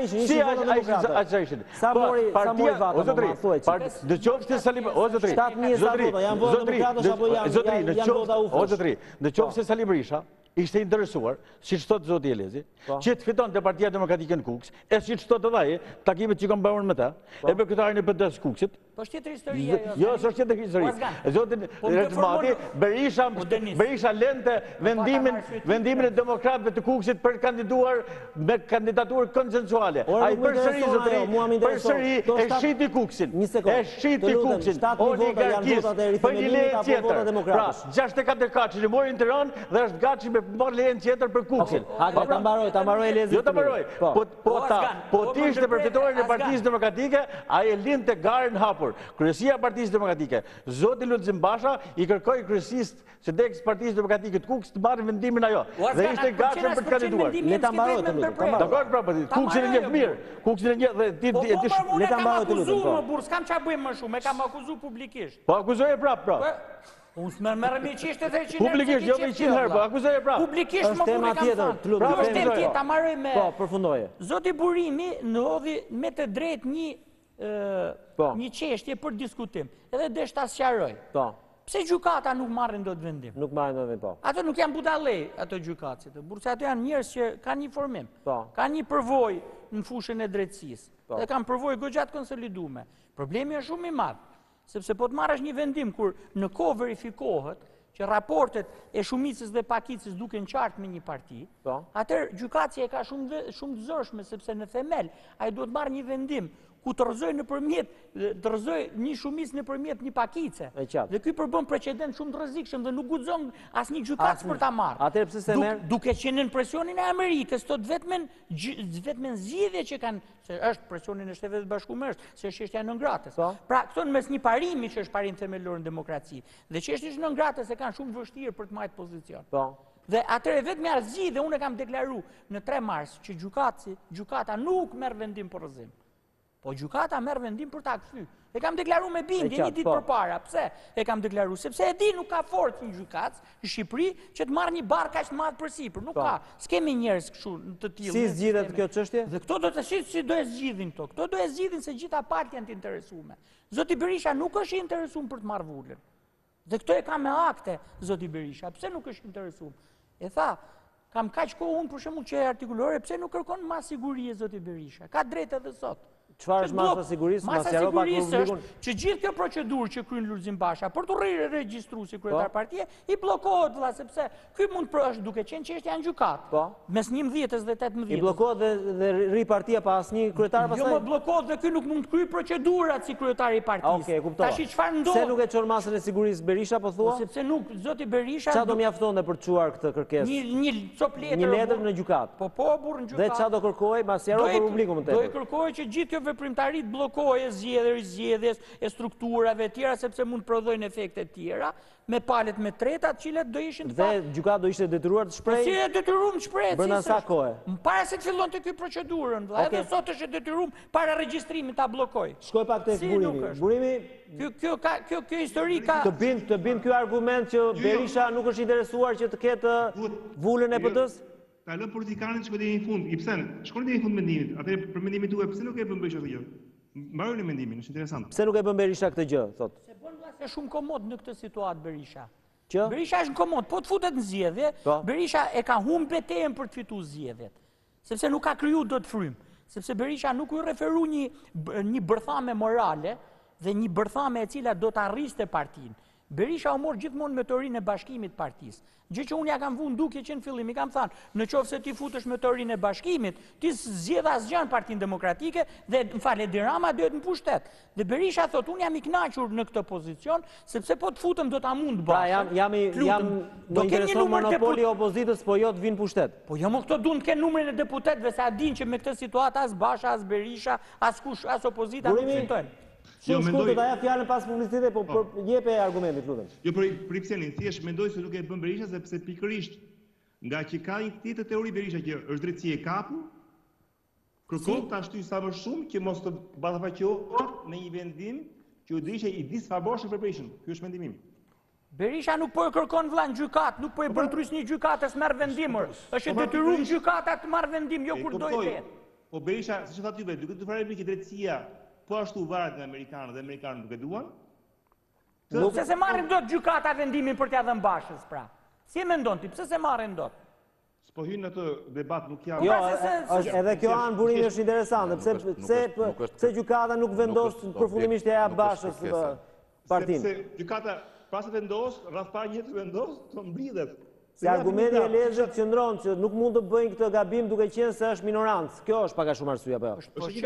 vota. Aqë ishin.
Sa mori Vata, ma thuaj që.
Në qoftë se Sali Berisha,
7.000 vota, janë votë demokratës apo janë vota ufësh?
Në qoftë se Sali Berisha ishte interesuar, si që thotë zoti Elezi, që të fiton të Partia Demokratike në Kukës, e si që thotë edhe takimet që kam bërë me ta, e për këtarin e PD-s Kukësit.
Po është tjetër historie.
Jo, së është tjetër historie. Zotin Rezmati, Berisha lente vendimin e demokratëve të Kukësit për kandiduar me kandidaturë konsensuale. A i përsëri e shiti Kukësin. E shiti Kukësin. Oligarkis. Për një leje tjetër. Pra, 64 që mori në Tiranë dhe është gaci me marrë lejen tjetër për Kukësin.
Ta mbaroj Elezi.
Jo ta mbaroj. Po ti ishte përfitorin e Partisë Demokratike, a e linte garën hapur. Kryesia e Partisë Demokratike, zoti Lulzim Basha, i kërkoi kryesisë së dekës Partisë Demokratike të Kukës të marrë vendimin ajo. Dhe ishte gatshëm për të kandiduar.
Le ta mbaroj të lutem.
Dakor, pra, Kukësin e njeh mirë. Kukësin e njeh dhe ti
le ta mbaroj të lutem.
Po, burr, s'kam çfarë bëjmë më shumë, e kam akuzuar publikisht.
Po akuzoje prap, pra.
Unë s'më merë me qishtë 300
publikisht, jo me 100 herë, po akuzoje prapë.
Publikisht më burri kam thënë. Pra është temë tjetër, ta marroj me...
Po, përfundoje.
Zoti Burimi në hodhi me të drejt një çështje për diskutim. Edhe deshta sqaroj.
Po.
Pse gjykata nuk marrin dot vendim?
Nuk marrin dot vendim, po.
Ato nuk janë budallë, ato gjykatësit. Bursa ato janë njerëz që kanë një formim.
Po.
Kanë një përvojë në fushën e drejtësisë. Dhe kanë përvojë goxhat konsolidume. Problemi është shumë i madh. Sepse po të marrësh një vendim kur në kohë verifikohet që raportet e shumicës dhe pakicës duken qartë me një parti, atër gjykatësia e ka shumë të zërshme, sepse në themel, a i duhet marrë një vendim ku të rëzoj një shumicë në përmjet një pakice. Dhe kjo përbën precedent shumë të rëzikshëm dhe nuk guxon as një gjykatës për ta marrë.
Atër pëse se merë?
Duke qenë në presionin e Amerikës, të vetmen zgjidhje që kanë, se është presionin e Shtetet e Bashkuara është, se është çështja e nëngratës. Pra, këto në mes një parimi që është parim themelor në demokraci, dhe çështja e nëngratës e kanë shumë vështirë për të marrë pozicion. Dhe atëre vetëm arsye dhe unë kam deklaruar në 3 mars që gjykata nuk merr vendim për rrëzim. Po gjykata merr vendim për ta kthy. E kam deklaruar me bindje një ditë përpara. Pse? E kam deklaruar sepse e di nuk ka forcë një gjykatës në Shqipëri që të marrë një bark kaq të madh përsipër. Nuk ka. S'kemi njerëz kështu të tillë.
Si zgjidhet kjo çështje?
Dhe këto do të si do e zgjidhin këto. Këto do e zgjidhin se gjitha partitë janë të interesuar. Zoti Berisha nuk është i interesuar për të marrë vulën. Dhe këto e ka me akte zoti Berisha. Pse nuk është i interesuar? E tha, kam kaq kohë unë për shembull që e artikulore, pse nuk kërkon më sigurie zoti Berisha? Ka drejtë edhe sot.
Çfarë është masa sigurisë?
Masa sigurisë është që gjithë kjo procedurë që kryen Lulzim Basha për të regjistruar si kryetar partie i bllokohet vëlla sepse ky mund të është duke qenë çështja në gjykatë. Mes 11-s dhe 18-s.
I bllokohet dhe ri partia pa asnjë kryetar pastaj.
Jo, më bllokohet dhe ky nuk mund të kryej procedurat si kryetari i partisë.
Okej, kuptova.
Tash çfarë ndodh?
Se nuk e çon masën e sigurisë Berisha po thua?
Sepse nuk zoti Berisha.
Çfarë do mjaftonte për të çuar këtë kërkesë?
Një cop letër.
Një letër në gjykatë.
Po burr në gjykatë.
Dhe çfarë do kërkoj? Mas jaro për publikun më tepër.
Do i kërkoj që gjithë kjo veprimtari bllokoje zgjedhjes e strukturave tjera sepse mund të prodhojnë efekte tjera me palet me treta të cilat do ishin të
Dhe gjykata do ishte detyruar të shprehë.
Si e detyruar të shprehë?
Brenda sa kohe?
Para se të fillonte ky procedurën, vëlla, edhe sot është e detyruar para regjistrimit ta bllokoj.
Shkoj pak tek Burimi. Burimi,
kjo histori ka
të bind ky argument që Berisha nuk është interesuar që të ketë vulën e PD-s?
Ta lë politikanët shkojnë deri në fund. I psen? Shkojnë deri në fund mendimit. Atëherë për mendimin tuaj pse nuk e bën Berisha këtë gjë? Mbaroni mendimin, është interesant.
Pse nuk e bën Berisha këtë gjë, thot?
Se bën vllazë shumë komod në këtë situatë Berisha.
Që?
Berisha është komod, po të futet në zgjedhje, Berisha e ka humbë betejën për të fituar zgjedhjet. Sepse nuk ka kriju dot frym. Sepse Berisha nuk u referu një bërthame morale dhe një bërthame e cila do të arriste partinë. Berisha u mor gjithmonë me teorinë e bashkimit partisë. Gjë që unë ja kam vënë duke që në fillim i kam thënë, në qoftë se ti futesh me teorinë e bashkimit, ti zgjedh asgjë në Partinë Demokratike dhe Edi Rama duhet në pushtet. Dhe Berisha thotë, unë jam i kënaqur në këtë pozicion, sepse po të futem do ta mund bashkë.
Pra më intereson monopoli i opozitës, po jo të vinë pushtet.
Po jo më këto duan të kenë numrin e deputetëve, se a dinë që me këtë situatë as Basha, as Berisha, as kush, as opozita nuk fitojnë.
Shumë shkurtë të aja fjallën pas publicitet, po jepe argumentit, lutem.
Jo, për i psenin, thjesht mendoj se nuk e bën Berisha, sepse pikërisht nga që ka një tjetër teori Berisha që është drejtësi e kapu, Kërkon ta shtyj sa më shumë që mos të ballafaqohet në një vendim që u ishte i disfavorshëm për Berishën. Ky është mendimi im.
Berisha nuk po e kërkon vëlla në gjykat, nuk po e bën trys një gjykatës marr vendimor. Është detyruar gjykata të marr vendim, jo kur do i vet.
Po Berisha, siç e thatë juve, duke të parë që drejtësia po ashtu varet nga amerikanët dhe amerikanët nuk e duan.
Pse se marrin dot gjykata vendimin për t'ia dhënë Bashës pra? Si e mendon ti? Pse se marrin dot?
Po hyn atë debat nuk janë.
Jo, edhe kjo anë burimi është interesante, pse gjykata nuk vendos përfundimisht ja Bashës partinë.
Sepse gjykata pas vendos, rreth parë një vendos, të mblidhet.
Si argumenti e lezët qëndron që nuk mund të bëjnë këtë gabim duke qenë se është minorancë. Kjo është pak a shumë arsye apo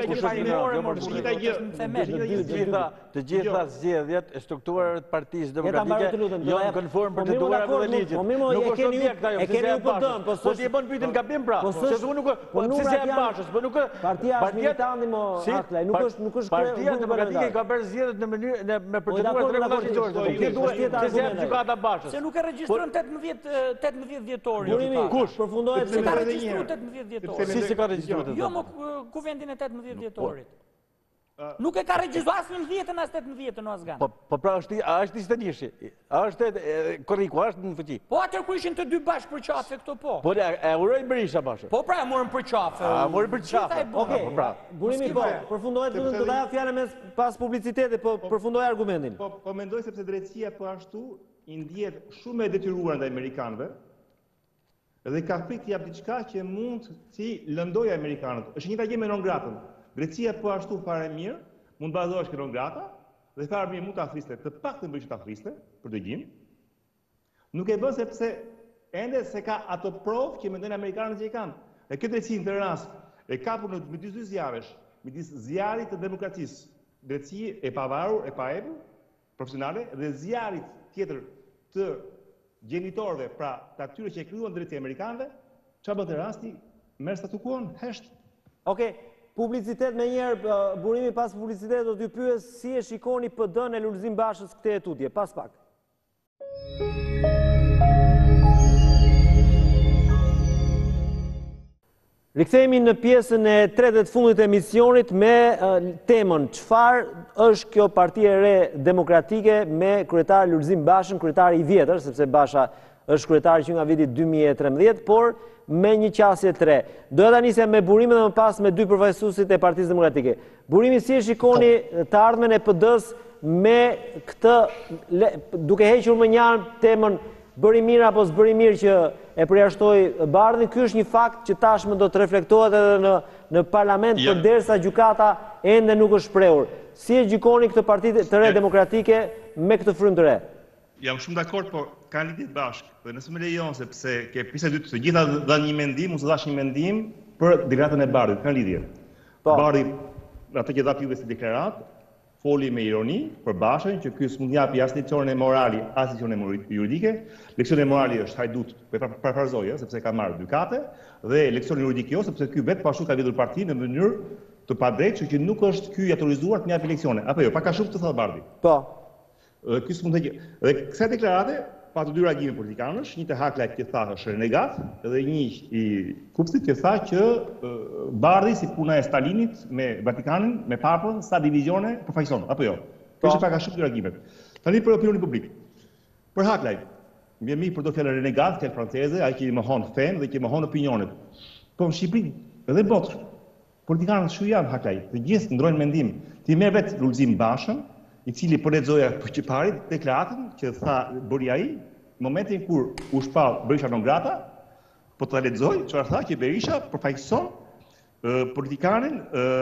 jo?
Të gjitha zgjedhjet e strukturave të Partisë Demokratike janë konform procedurave dhe ligjit. Nuk është objekt ajo.
E keni UPD-n, po
ti e bën pyetjen gabim pra. Se unë nuk si se e Bashës, po nuk
partia është militanti mo Haklaj, nuk është
Partia Demokratike ka bërë zgjedhjet në mënyrë me procedura rregullore. Ti duhet të zgjedh gjykata Bashës.
Se nuk e regjistron 18 dhjetori.
Kush? Përfundohet
se ka regjistruar 18 dhjetori.
Si ka regjistruar?
Jo, kuvendin e 18 dhjetorit. Nuk e ka regjistruar as 19-ën as 18-ën o asgan.
Po pra është 21-shi. Është korriku, është në fuqi.
Po atër ku ishin të dy bashkë për qafe këto po.
Po e urojnë Berisha Bashë.
Po pra e morën për qafe.
Morën për qafe.
Okej, burimi po, përfundohet vetëm të daja fjalë mes pas publicitetit, po përfundoj argumentin.
Po mendoj sepse drejtësia po ashtu i ndjet shumë e detyruar ndaj amerikanëve. Dhe ka frikë t'jap diçka që mund si lëndojë amerikanët. Është një gjë me non gratën. Drejtësia po ashtu fare mirë, mund bazohesh ke non grata, dhe fare mirë mund ta thriste, të paktën bëj që ta thriste për dëgjim. Nuk e bën sepse ende se ka ato provë që mendojnë amerikanët që i kanë. E këtë drejtësi në këtë rast e kapur në midis dy zjarresh, midis zjarrit të demokracisë, drejtësi e pavarur, e paepur, profesionale, dhe zjarrit tjetër të gjenitorëve, pra të atyre që e krijuan drejtësi amerikanëve, çfarë bën te rasti? Merr statukuon, hesht.
Okej, publicitet me njerë, burimi pas publicitet do t'ju pyes si e shikoni PD-n e Lulzim Bashës këtë e tutje, pas pak. Rikthehemi në pjesën e tretë të fundit të emisionit me temën çfarë është kjo parti e re demokratike me kryetar Lulzim Bashën, kryetari i vjetër, sepse Basha është kryetari që nga viti 2013, por me një qasje të re. Doja ta nisja me burimin dhe më pas me dy përfaqësuesit e Partisë Demokratike. Burimi, si e shikoni të ardhmen e PD-s me këtë, duke hequr më njarë temën bëri mirë apo s'bëri mirë që e përjashtoi Bardhin, ky është një fakt që tashmë do të reflektohet edhe në parlament përderisa gjykata ende nuk është shprehur. Si e gjykoni këtë parti të re demokratike me këtë frymë të re?
Jam shumë dakord, por kanë lidhje bashkë. Dhe nëse më lejon sepse ke pjesa e dytë të gjitha dhanë një mendim, unë dash një mendim për deklaratën e Bardhit, kanë lidhje. Bardhi atë që dha juve si deklaratë, foli me ironi për Bashën, që ky s'mund japi as leksionin e morali, as leksionin juridike. Leksioni e morali është hajdut, parafrazoj, sepse ka marrë gjykate, dhe leksioni juridik jo, sepse ky vetë pashtu ka lidhur partinë në mënyrë të padrejtë, që nuk është ky i autorizuar të japë leksione. Apo jo, pak a shumë të thot Bardhi.
Po.
Ky s'mund të. Dhe kësaj deklarate pa të dy reagime politikanësh, një të Haklaj që tha është renegat, dhe një i Kupsit që tha që Bardhi si puna e Stalinit me Vatikanin, me Papën, sa divizione përfaqëson, apo jo. Kjo është pak a shumë të reagimet. Tani për opinionin publik. Për Haklaj, më mirë për do fjalë renegat, fjalë franceze, ai që i mohon fen dhe që i mohon opinionet. Po në Shqipëri edhe botë, politikanët shu janë Haklaj, të gjithë ndrojnë mendim. Ti merr vetë Lulzim Bashën, i cili po lexoja për çiparit deklaratën që tha bëri ai, në momentin kur u shpall Berisha non grata, po ta lexoj çfarë tha që Berisha përfaqëson politikanin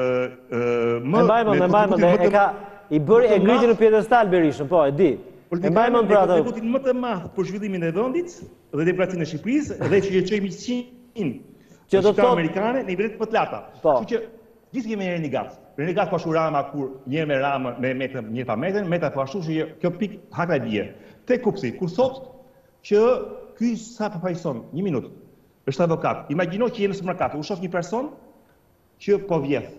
më e ka i bëri e ngriti në piedestal Berishën, po e di. E mbajmë për atë.
Politikanin më të madh për zhvillimin e vendit dhe demokracinë e Shqipërisë dhe që çojmë 100 që do të thotë amerikane në nivelet më të larta. Kështu që gjithë kemi një gat. Renegat pashu Rama kur njërë me Rama me metën, njërë pa metën, meta po ashtu që kjo pik Haklaj bie. Te Kupsi, kur thot që ky sa përfaqëson, një minutë, është avokat. Imagjino që je në supermarket, u shoh një person që po vjedh.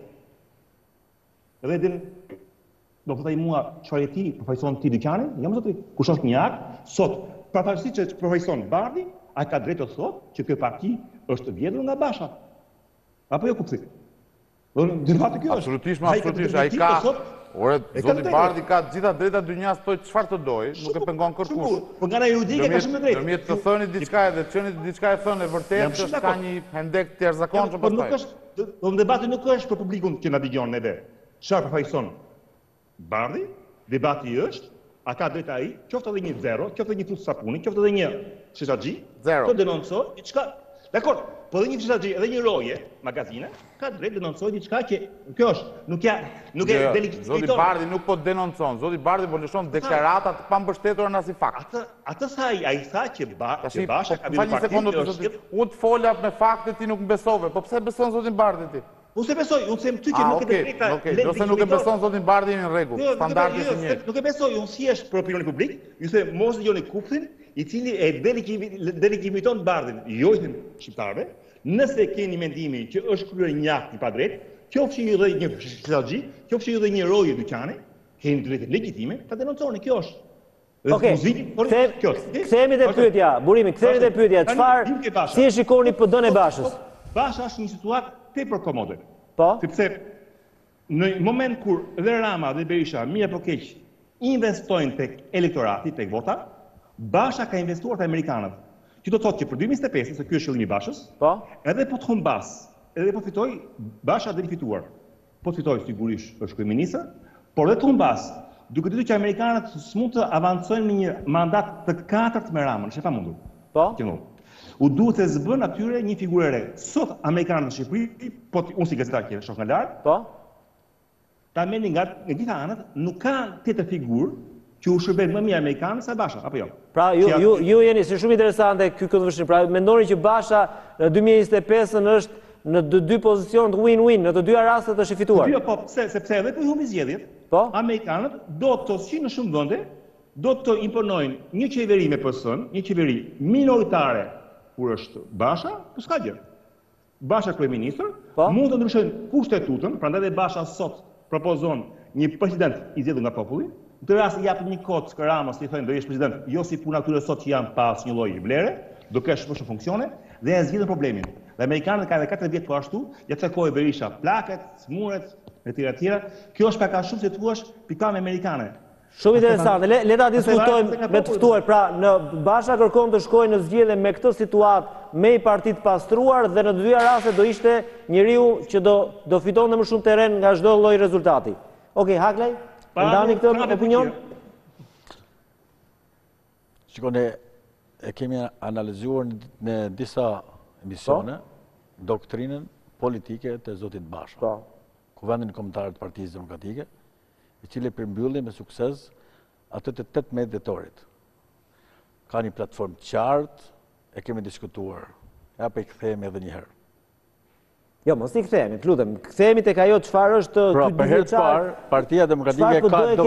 Edhe din, do thotë ai mua, çfarë ti përfaqëson ti dyqanin? Jam zoti. Kur shoh një akt, sot, pavarësisht që përfaqëson Bardhi, ai ka drejtë të thotë që kjo parti është vjedhur nga Basha. Apo jo Kupsi? Debati kjo është.
Absolutisht, ai ka... Ore, zoti Bardhi ka gjitha drejta dynjas toj çfarë të doj, nuk e pengon kërkush.
Po nga ana juridike ka shumë drejtë.
Ndërmjet të thëni diçka edhe të qeni diçka e thënë vërtet, është ka një hendek të jashtëzakonshëm pastaj.
Po debati nuk është për publikun që na dëgjon neve. Çfarë përfaqëson Bardhi? Debati është, a ka drejt ai, qoftë edhe një zero, qoftë edhe një fut sapuni, qoftë edhe një shishaxhi, të denoncoj diçka. Dakor, po edhe një fshaxhi, edhe një roje, magazine, ka drejt denoncoj diçka që kjo është, nuk e deligjitohet.
Zoti Bardhi nuk po denoncon, zoti Bardhi po lëshon deklarata të pambështetura në asnjë fakt.
Atë sa ai tha që Basha ka
bërë partinë. Unë të fola me fakte ti nuk më besove, po pse beson zotin Bardhi ti?
Unë se besoj, unë them ty që nuk e drejta.
Nëse nuk e beson zotin Bardhi në rregull, standardi është i njëjtë.
Nuk e besoj, unë si është për opinionin publik, ju them mos dëgjoni Kupthin, i cili e delegimiton Bardhin, jo i them shqiptarëve, nëse keni mendimin që është kryer një akt i padrejtë, qofshi ju dhe një shishaxhi, qofshi ju dhe një roje dyqani, keni drejtë legjitime ta denonconi, kjo është.
Okej, kthehemi te pyetja, burimi, kthehemi te pyetja, çfarë si e shikoni PD-n e Bashës?
Basha është një situatë tepër komode.
Po?
Sepse në moment kur dhe Rama dhe Berisha mirë apo keq investojnë tek elektorati, tek vota, Basha ka investuar te amerikanët. Që do të thotë që për 2025, se ky është qëllimi i Bashës, edhe po të humbas, edhe po fitoj, Basha dhe fituar. Po të fitoj sigurisht është kryeministër, por edhe të humbas, duke ditur që amerikanët s'mund të avancojnë në një mandat të 4 me Ramën, është e pamundur.
Po?
U duhet të zbën atyre një figurë e re. Sot amerikanët në Shqipëri, po unë si gazetar që shoh nga lart, ta merrni nga gjitha anët, nuk ka tjetër figurë që u shërben më mirë amerikanës se Basha, apo jo?
Pra, ju jeni si shumë interesante ky këndvështrim. Pra, mendoni që Basha në 2025 është në të dy pozicionet win-win, në të dyja rastet është i fituar.
Po, sepse edhe po i humbi zgjedhjet, amerikanët do të si në shumë vende, do të imponojnë një qeveri me PS-n, një qeveri minoritare kur është Basha, po s'ka gjë. Basha kryeministër, mund të ndryshojnë kushtetutën, prandaj dhe Basha sot propozon një president i zgjedhur nga populli. Në të rast japë një kod të Ramës, i thonë do jesh president, jo si puna këtyre sot që janë pas një lloj vlere, do kesh më shumë funksione dhe e zgjidhin problemin. Dhe amerikanët kanë edhe 4 vjet po ashtu, ja cekoi Berisha plaket, smuret, etj. Kjo është ka shumë si thua pikame amerikane.
Shumë interesante. Le ta diskutojmë me të ftuar. Pra, në Basha kërkon të shkojë në zgjedhje me këtë situatë me i partit pastruar dhe në të dyja rastet do ishte njeriu që do fitonte më shumë terren nga çdo lloj rezultati. Okej, Haklej, ndani këtë opinion?
Shikoni, e kemi analizuar në disa emisione doktrinën politike të zotit Basha. Kuvendin kombëtar të Partisë Demokratike, i cili përmbylli me sukses atë të 18 dhjetorit. Ka një platformë qartë, e kemi diskutuar. Ja për i kthehemi edhe një herë.
Jo, mos i kthehemi, lutem. Kthehemi tek ajo çfarë është
pra, për herë të parë, Partia Demokratike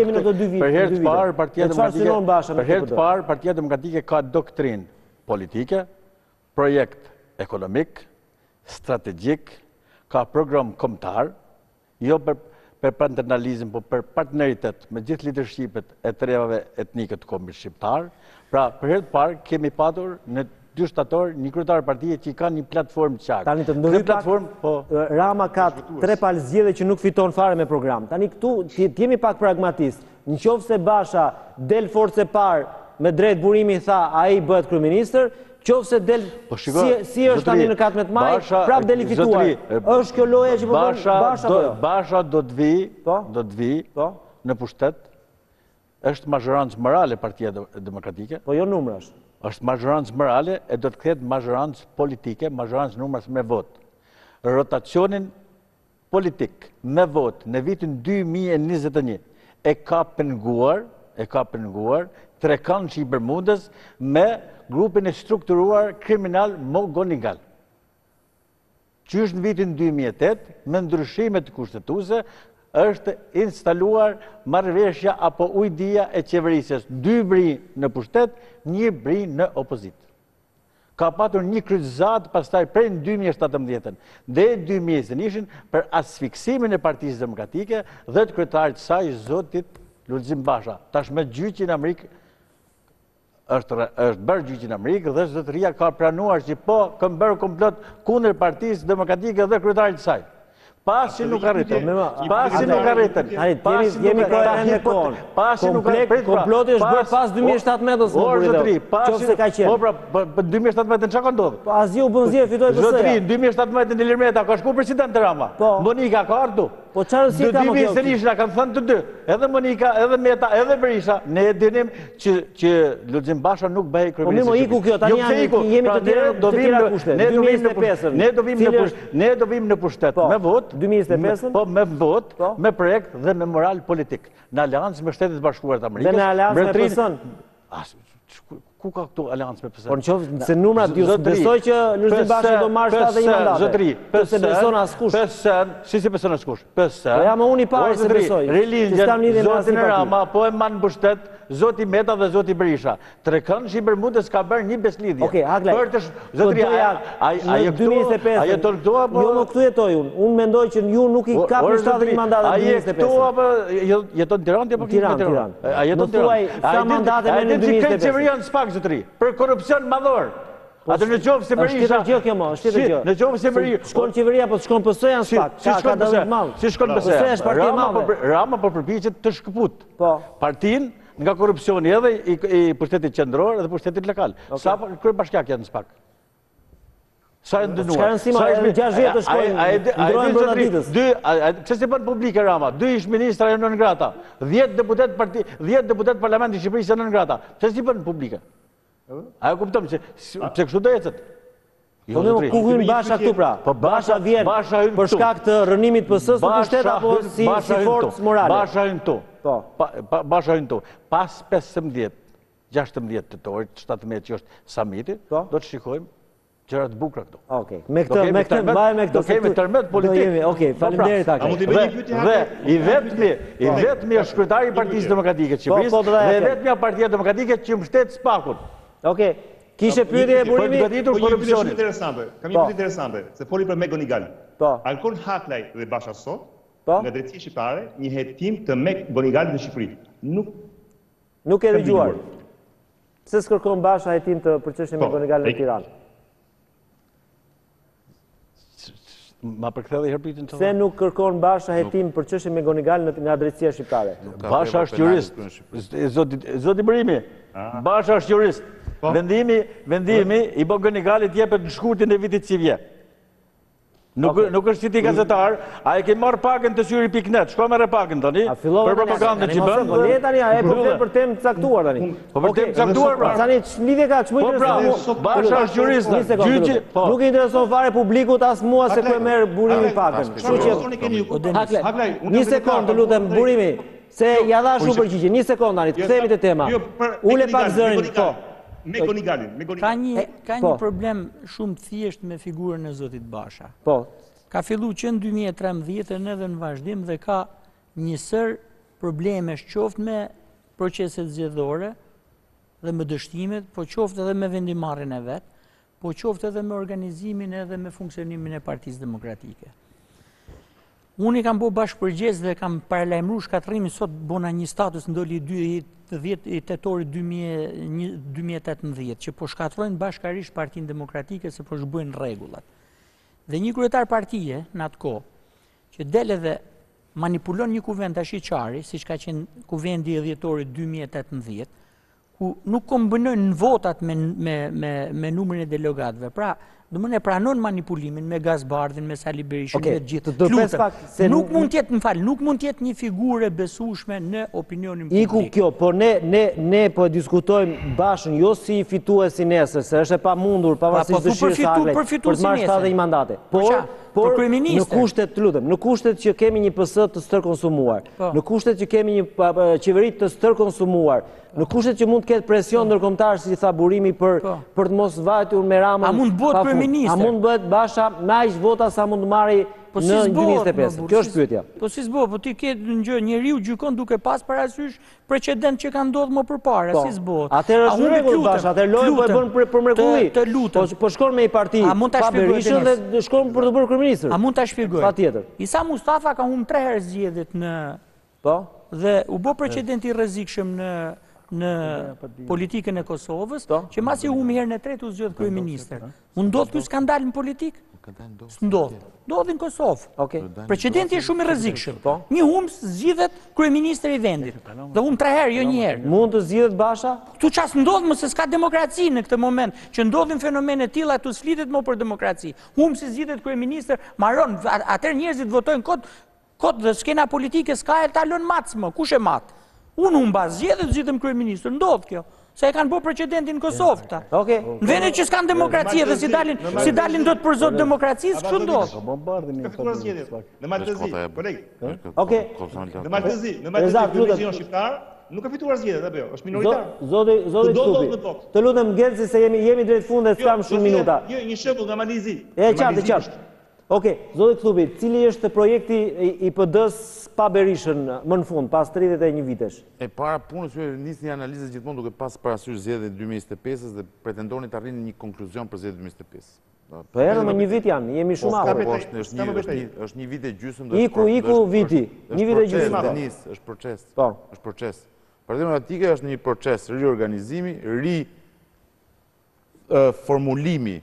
ka doktrinë politike, projekt ekonomik, strategjik, ka program kombëtar, jo për paternalizëm, po për partneritet me gjithë leadershipet e trevave etnike të kombit shqiptar. Pra, për herë të parë kemi patur në 2 shtator një kryetar partije që ka një platformë qartë.
Tani të ndërhyj pak, Rama ka 3 palë zgjedhje që nuk fiton fare me program. Tani këtu jemi pak pragmatist. Nëse Basha del forcë e parë me drejt burimi tha ai bëhet kryeministër, qofse del si është tani në 14 maj, prap del i fituar. Është kjo loja që po bën Basha apo jo?
Basha do të vi në pushtet. Është mazhorancë morale Partia Demokratike.
Po jo numrash.
Është mazhorancë morale e do të kthehet mazhorancë politike, mazhorancë numrash me vot. Rotacionin politik me vot në vitin 2021 e ka penguar Trekançi i Bermudës me grupin e strukturuar kriminal Mogonigal. Qysh në vitin 2008, me ndryshimet kushtetuese, është instaluar marrëveshja apo ujdia e qeverisjes. 2 bri në pushtet, 1 bri në opozit. Ka patur një kryqëzat pastaj prej në 2017 dhe 2020 ishin për asfiksimin e Partisë Demokratike dhe të kryetarit saj zotit Lulzim Basha. Tash me gjyqin Amerikë, është bërë gjyqin Amerikë dhe zotëria ka pranuar që po këmë bërë komplot kundër Partisë Demokratike dhe kryetarit saj. Pasi nuk arritën. Pasi nuk arritën.
Jemi koherent me kohën. Komploti është bërë pas 2017-ës.
Zotri,
qofse ka qenë.
Po pra, 2017-ën çka ka ndodhur?
Po asgjë u bën zgjedhje, fitoi PS-ja.
Zotri, 2017-ën Ilir Meta ka shku president Rama. Monika ka ardhur.
Po çfarë si ka më kjo?
Berisha kanë thënë të dy, edhe Monika, edhe Meta, edhe Berisha, ne e dinim që Lulzim Basha nuk bëhej kryeminist.
Po më iku kjo, tani jemi të tjera kushte. 2025-ën.
Ne do vim në pushtet me vot,
2025-ën?
Po me vot, me projekt dhe me moral politik. Në aleancë me Shtetet Bashkuara të Amerikës.
Dhe në aleancë me PS-n?
Ku ka këtu aleancë me PS-n?
Por në qoftë se numrat, ju besoj që Lulzim Basha do marrë 71 mandate.
Zotri,
se beson askush.
PS-n, si beson askush? PS-n.
Po jam unë i pari se besoj.
Rilindjen, zotin Rama, po e manë pushtet, zoti Meta dhe zoti Berisha. Trekëndshi i Bermudës ka bërë një beslidhje.
Okej, Haklaj.
Zotri, ajo këtu apo?
Jo, më këtu jetoj unë. Unë mendoj që ju nuk i kapni 71 mandate në 2025.
A je këtu apo jeton në Tiranë apo
në Tiranë? Më thuaj sa mandate me në 2025.
Qeverian spak, zotri, për korupcion madhor. Atë në qovë se Berisha...
është tjetër gjë kjo mo, është tjetër gjë.
Në qovë se Berisha...
Shkon qeveria, po shkon PS janë spak. Ka dëllët malë.
Si shkon PS?
PS është partia malë.
Rama po përpiqet të shkëput partin nga korupcioni edhe i pushtetit qendror edhe pushtetit lokal. Sa kryebashkiak janë spak? Sa e ndënuar?
Shka rënsima, 6 vjetë të shkojnë, ndrojnë brënda ditës.
Që se bënë publike Rama? 2 ish ministra e nën grata, 10 deputet parlamentit Shqipërisë e nën grata. Që si bënë publike? A e kuptëm, pse kështu do ecët?
Po në ku hynë Basha këtu pra? Basha vjen për shkak të rënimit PS-s në pushtet apo si forcë morale?
Basha hynë tu. Basha hynë tu. Pas 15, 16 të torit, 17 që është samiti, do të shikojmë gjërat bukra këtu.
Okej, me këtë, mbaj me këtë.
Do kemi tërmet politik.
Okej, faleminderit Haklaj.
I vetmi është kryetari i Partisë Demokratike të Shqipërisë dhe vetmja Partia Demokratike që mbështet SPAK-un.
Okej, kishe pyetje e burimi?
Kam një pyetje shumë interesante, se foli për Mego Nigal. Alkon Haklaj dhe Basha sot, nga drejtësia shqiptare, një hetim të Mego Nigalit në Shqipëri.
Nuk e dëgjuar. Pse s'kërkon Basha hetim të përçeshje Mego Nigalit në Tiranë?
Ma përkthedhe i herpitin të
Se nuk kërkon Basha hetim për çështje me Gonigal nga drejtësia shqiptare?
Basha është jurist. Zoti Brimi, Basha është jurist. Vendimi i bën Gonigalit jepet në shkurtin e vitit si vje. Nuk është si ti gazetar, a e ke marrë pagën të syri.net, shko me re pagën tani, për propagandën që bën.
Po le tani, a e për temë të caktuar tani.
Po për temë të caktuar, pra.
Tani, lidhje ka, ç'më intereson.
Basha është jurist.
Nuk i intereson fare publikut as mua se ku e merr burimi pagën. Kështu që Haklaj, një sekond të lutem burimi, se ja dha shumë përgjigje. Një sekond tani, kthehemi te tema. Ule pak zërin, po.
Me Gonigalin.
Ka një problem shumë thjesht me figurën e zotit Basha. Ka fillu që në 2013 edhe në vazhdim dhe ka njësër probleme shqoft me proceset zgjedhore dhe me dështimet, po qoftë edhe me vendimarrjen e vetë, po qoftë edhe me organizimin edhe me funksionimin e Partisë Demokratike. Unë i kam bo bashkëpërgjes dhe kam paralajmëruar shkatrimin sot bona një status ndoli 10 tetorit 2018 që po shkatrojnë bashkarisht Partinë Demokratike se po zhbojnë rregullat. Dhe një kryetar partie në atë kohë që del edhe manipulon një kuvend tash i qari, siç ka qenë kuvendi i dhjetorit 2018, ku nuk kombinojnë në votat me numrin e delegatëve. Pra, domethënë e pranon manipulimin me Gazbardhin, me Sali Berishën, me gjithë. Nuk mund të jetë një figurë e besueshme në opinionin publik.
Iku kjo, po ne po diskutojmë Bashën jo si fituesi nesër, se është e pamundur pavarësisht dëshirës së Haklajt për të marrë 71 mandate. Por në kushtet, të lutem, në kushtet që kemi një PS të stërkonsumuar, në kushtet që kemi një qeveri të stërkonsumuar, në kushtet që mund të ketë presion ndërkombëtar si tha burimi për të mos vajtur me Ramën.
A mund bëhet kryeminist?
A mund bëhet Basha me aq vota sa mund të marrë në 2025? Kjo është pyetja.
Po si s'bëhet, po ti ke gjë, njeriu gjykon duke pas parasysh precedent që ka ndodhur më përpara, si s'bëhet.
Atëherë është rregull Basha, atëherë lojë po e bën për mrekulli.
Të lutem.
Po shkon me një parti pa Berishën dhe shkon për të bërë kryeminist.
A mund ta shpjegoj?
Patjetër.
Isa Mustafa ka humbur 3 herë zgjedhjet në dhe u bë precedenti rrezikshëm në politikën e Kosovës, që masi humi herën e tretë u zgjodh kryeministër. U ndodh ky skandal në politikë? S'ndodh. Ndodhi në Kosovë. Precedenti është shumë i rrezikshëm. Një humës zgjidhet kryeministër i vendit. Dhe hum 3 herë, jo 1 herë.
Mund të zgjidhet Basha?
Ktu ças ndodh më se s'ka demokraci në këtë moment, që ndodhin fenomene të tilla, tu sflitet më për demokraci. Humsi zgjidhet kryeministër, marron, atëherë njerëzit votojnë kot dhe skena politike s'ka e talon matës më. Kush e mat? Unë humba zgjedhet, zgjidhem kryeministër. Ndodh kjo. Se e kanë bërë precedentin në Kosovë këta. Në vende që s'kanë demokracie dhe si dalin do të përzot demokracisë, kështu ndodh.
Ka fituar zgjedhjet. Në Maltezi, koleg. Në Maltezi, televizion shqiptar, nuk ka fituar zgjedhjet, apo jo? Është minoritar.
Zoti Tupi. Të lutem Gelsi se jemi drejt fundit, s'kam shumë minuta.
Jo, një shembull nga Malezi.
E qartë. Zoti Tupi, cili është projekti i PD-s pa Berishën më në fund, pas 31 vitesh?
E para punës që nisni analizës gjithmonë duke pas parasysh zgjedhjet 2025 dhe pretendoni të arrini një konkluzion për zgjedhjet 2025.
Po edhe më një vit janë, jemi shumë afër.
Është një vit e gjysmë.
Iku viti, një vit e gjysmë.
Denis, është proces. Është proces. Partia Demokratike është një proces riorganizimi, formulimi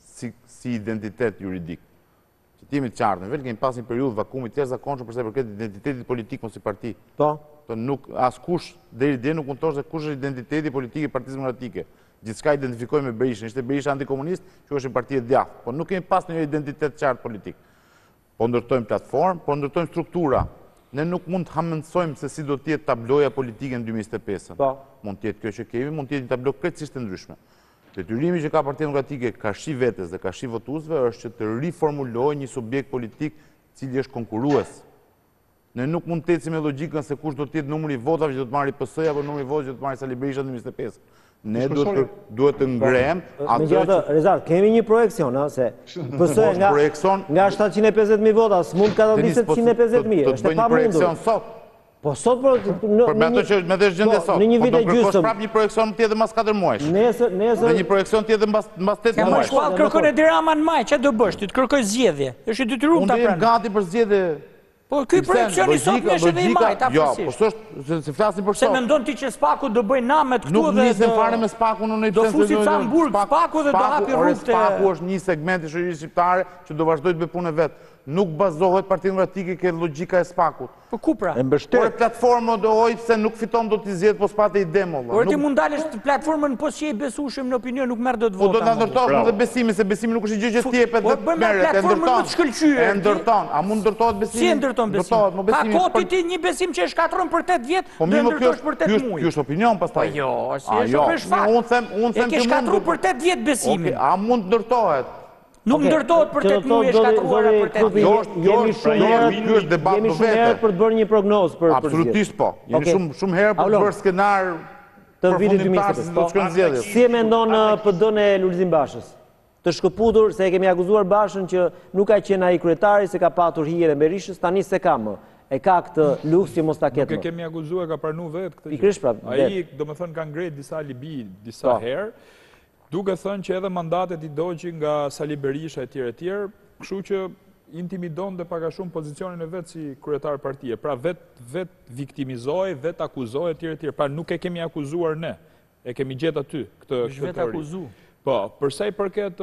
si identitet juridik. Timi të qartë, në vetë kemi pas një periudhë vakumi të jashtëzakonshëm përsa përket identitetit politik mos i parti. Nuk askush deri dje nuk mund të thosh se kush është identiteti politik i Partisë Demokratike. Gjithçka identifikojmë me Berishën, ishte Berisha antikomunist, që është parti e djathtë, po nuk kemi pas një identitet të qartë politik. Po ndërtojmë platformë, po ndërtojmë struktura. Ne nuk mund të hamendësojmë se si do të jetë tabloja politike në 2025. Mund të jetë kjo që kemi, mund të jetë një tablo krejtësisht të ndryshme. Detyrimi që ka Partia Demokratike ka shi vetes dhe ka shi votuesve është që të riformulojë një subjekt politik cili është konkurrues. Ne nuk mund të ecim me logjikën se kush do të jetë numri i votave që do të marrë PS-ja apo numri i votave që do të marrë Sali Berisha në 2025. Ne duhet të ngrem
atë Rezat, kemi një projekcion, se PS-ja nga 750.000 vota s'mund ka të nisë 150.000, është e pamundur. Po sot
me ato që me dhe gjendje sot, po do kërkosh prap një projekcion tjetër mbas 4 muajsh. Dhe një projekcion tjetër mbas 8 muajsh.
Shpall kërkon e Dirama në maj, çfarë do bësh? Ti të kërkoj zgjedhje. Është i detyruar ta pranë.
Unë jam gati për zgjedhje.
Po ky projekcion i sot më është edhe i majt aftësisht.
Jo, po s'është se flasim për sot.
Se mendon ti që Spaku do bëj namet këtu dhe
nuk nisem fare me Spakun në një
do fusi ca në Burg Spaku dhe do hapi rrugë.
Spaku është një segment i shoqërisë shqiptare që do vazhdoj të bëj punën vet. Nuk bazohet Partia Demokratike ke logjika e Spakut.
Po ku pra?
Por platforma do hoj se nuk fiton do t'i zgjedh po s'pate ide mo.
Por ti mund dalësh platformën po si e besueshëm në opinion nuk merr dot vota.
Po do ta ndërtosh edhe besimin se besimi nuk është gjë që t'jepet dhe merret e ndërton. E ndërton. A mund ndërtohet besimi?
Si e ndërton besimi? Ka koti ti një besim që e shkatron për 8 vjet, do ndërtosh për 8 muaj.
Ky është opinion pastaj.
Po jo, si është për shfaq.
Unë them
që shkatron për 8 vjet besimin.
A mund ndërtohet?
Nuk ndërtohet për 8 muaj e shkatruara për 8 vjet.
Jemi shumë herë për të bërë një prognozë për zgjedhjet.
Absolutisht po. Jemi shumë herë për të bërë skenar
të vitit 2025. Si e mendon PD-n e Lulzim Bashës? Të shkëputur se e kemi akuzuar Bashën që nuk ka qenë ai kryetari, se ka patur hijen e Berishës, tani se ka më. E ka këtë luks që mos ta ketë më.
Nuk e kemi akuzuar, ka pranuar vetë këtë gjë.
Pikërisht pra.
Ai, domethënë, ka ngretë disa libi disa herë. Duke thënë që edhe mandatet i dogji nga Sali Berisha etj, kështu që intimidon dhe paka shumë pozicionin e vetë si kryetar partie. Pra vetë viktimizoj, vetë akuzoj etj. Pra nuk e kemi akuzuar ne. E kemi gjetë aty këtë
teori. Vetë akuzu.
Po, përsa i përket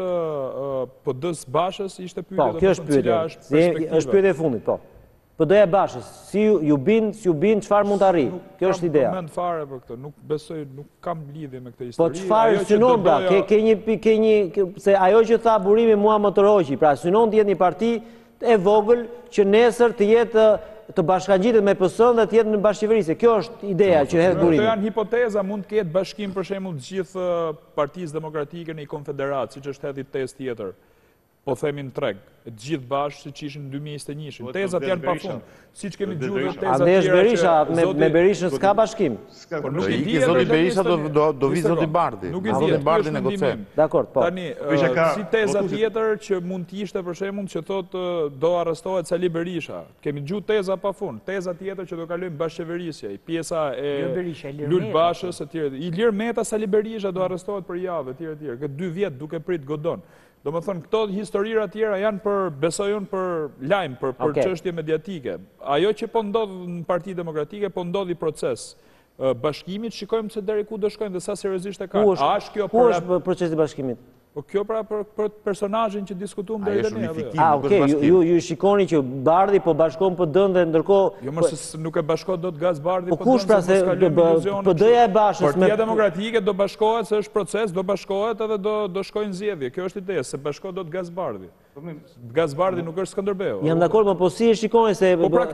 PD-s Bashës ishte pyetja
do të thonë cila është perspektiva. Është pyetja e fundit, po. PD-ja e Bashës, si ju bin, çfarë mund të arrijë? Kjo është ideja.
Nuk kam përmend fare për këtë, nuk besoj, nuk kam lidhje me këtë histori.
Po çfarë synon pra? Ke një se ajo që tha Burimi mua më tërhoqi, pra synon të jetë një parti e vogël që nesër të jetë të bashkangjitet me PS-n dhe të jetë në bashkëqeverisje. Kjo është ideja që hedh Burimi.
Këto janë hipoteza, mund të ketë bashkim për shembull të gjithë Partisë Demokratike në një konfederatë, siç është hedhur tezë tjetër. Po themi në treg, të gjithë bashkë si që ishin në 2021. Tezat janë pa fund. Si që kemi gjuhë tezat
tjera që... Berisha, me Berishën s'ka bashkim.
Por nuk i di zoti Berisha do vi zoti Bardhi.
Nuk i di,
Bardhi negocim.
Dakor, po.
Tani, si teza tjetër që mund t'ishte për shembull që thotë do arrestohet Sali Berisha. Kemi gjuhë teza pa fund. Teza tjetër që do kalojmë bashkëqeverisje. Pjesa e Lut Bashës etj. Ilir Meta, Sali Berisha do arrestohet për javë etj. Këtë 2 vjet duke prit godon. Do më thënë, këto historira tjera janë besojon për lajmë, për çështje mediatike. Ajo që po ndodhë në Parti Demokratike, po ndodhi proces. bashkimit, shikojmë se deri ku do shkojnë dhe sa seriozisht e ka.
Ku është procesi i bashkimit?
Po kjo pra për personazhin që diskutuam deri tani.
Okej, ju shikoni që Bardhi po bashkon PD-n dhe ndërkohë
jo më se nuk e bashkon dot Gaz Bardhi
po kush pra se PD-ja e bashkës
me Partia Demokratike do bashkohet se është proces, do bashkohet edhe do shkojnë zgjedhje. Kjo është ideja, se bashkohet dot Gaz Bardhi. Gaz Bardhi nuk është Skënderbeu.
Jam dakord, po si e shikoni se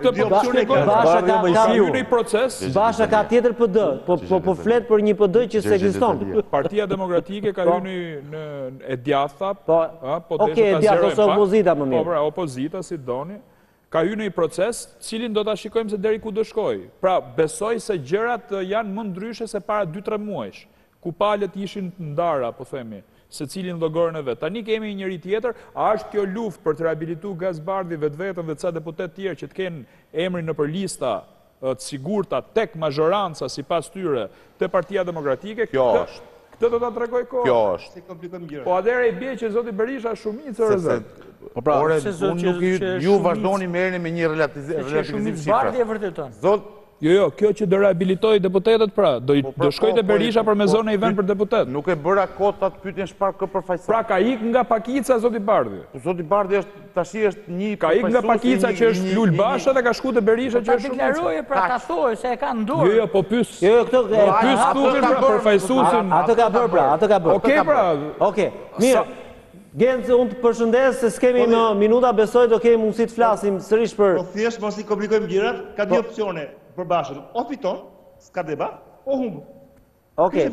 Basha ka tjetër PD, po flet për një PD që s'ekziston.
Partia Demokratike ka hyrë në e djatha,
Okej, e djatha ose opozita më mirë.
Po pra, opozita si doni, ka hyrë në një proces, cilin do ta shikojmë se deri ku do shkojë. Pra, besoj se gjërat janë më ndryshe se para 2-3 muajsh, ku palët ishin ndara, po themi, se cilin llogorën e vet. Tani kemi një njëri tjetër, a është kjo luftë për të riabilituar Gaz Bardhi vetën dhe ca deputet tjerë që të kenë emrin nëpër lista të sigurta tek mazhoranca sipas tyre te Partia Demokratike?
Kjo është.
Këtë do ta tregoj kohë.
Kjo është.
Po atëherë i bie që zoti Berisha shumicë rrezet.
Po pra, unë nuk ju vazhdoni merrni me një relativizim shifra.
Bardhi e vërteton.
Zot,
Jo, kjo që do riabilitoj deputetet pra, do shkoj te Berisha për me zonë i vend për deputet.
Nuk e bëra kot atë pyetjen çfarë ka përfaqësuar.
Pra ka ik nga pakica zoti Bardhi.
Zoti Bardhi është tashi është një
ka ik nga pakica që është Lul Basha dhe ka shku te Berisha që është
shumica. Deklaroje pra ta thojë se e ka në dorë.
Jo, po pyes.
Jo, këto
pyes tukën pra përfaqësuesin.
Atë ka bër pra, atë ka bër.
Okej pra.
Okej. Mirë. Gencë, unë të përshëndes se s'kemi në minuta, besoj do kemi mundësi të flasim sërish për...
Po thjesht mos i komplikojmë gjërat, ka dy opsione për Bashën. O fiton, s'ka debat, o humbë.
Okej,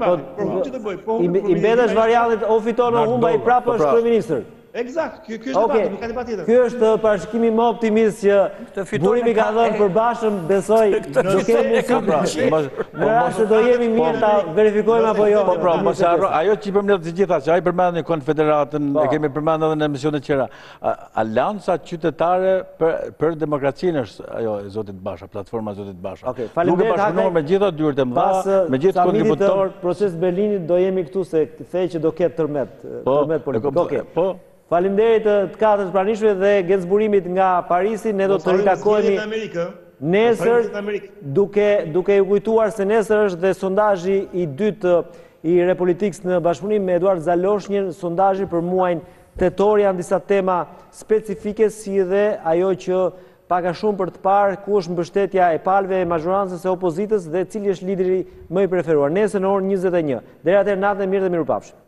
i mbetesh variantit o fiton o humba i prapë është kryeministër.
Eksakt, kjo është debat, nuk ka debat tjetër.
Ky është parashikimi më optimist që burimi ka dhënë për Bashën, besoj do kemi mundësi. Në rast se do jemi mirë ta verifikojmë apo jo.
Po pra, mos e harro, ajo që i përmendet të gjitha, që ai përmendni Konfederatën, e kemi përmendur edhe në emisione të tjera. Alianca qytetare për demokracinë është ajo e zotit Basha, platforma e zotit Basha.
Okej, faleminderit.
Duke bashkëpunuar me gjitha dyert e mëdha, me gjithë kontributorët.
Proces Berlinit do jemi këtu se thej që do ketë tërmet politik. Okej.
Po.
Faleminderit të katërt pranishëve dhe gëzburimit nga Parisi. Ne do të ritakohemi nesër duke ju kujtuar se nesër është dhe sondazhi i dytë i Repolitiks në bashkëpunim me Eduard Zaloshnjën, sondazhi për muajin tetor. Janë disa tema specifike si dhe ajo që paka shumë për të parë ku është mbështetja e palëve, e mazhorancës e opozitës dhe cili është lideri më i preferuar. Nesër në orën 21. Deri atëherë natë mirë dhe mirupafshim.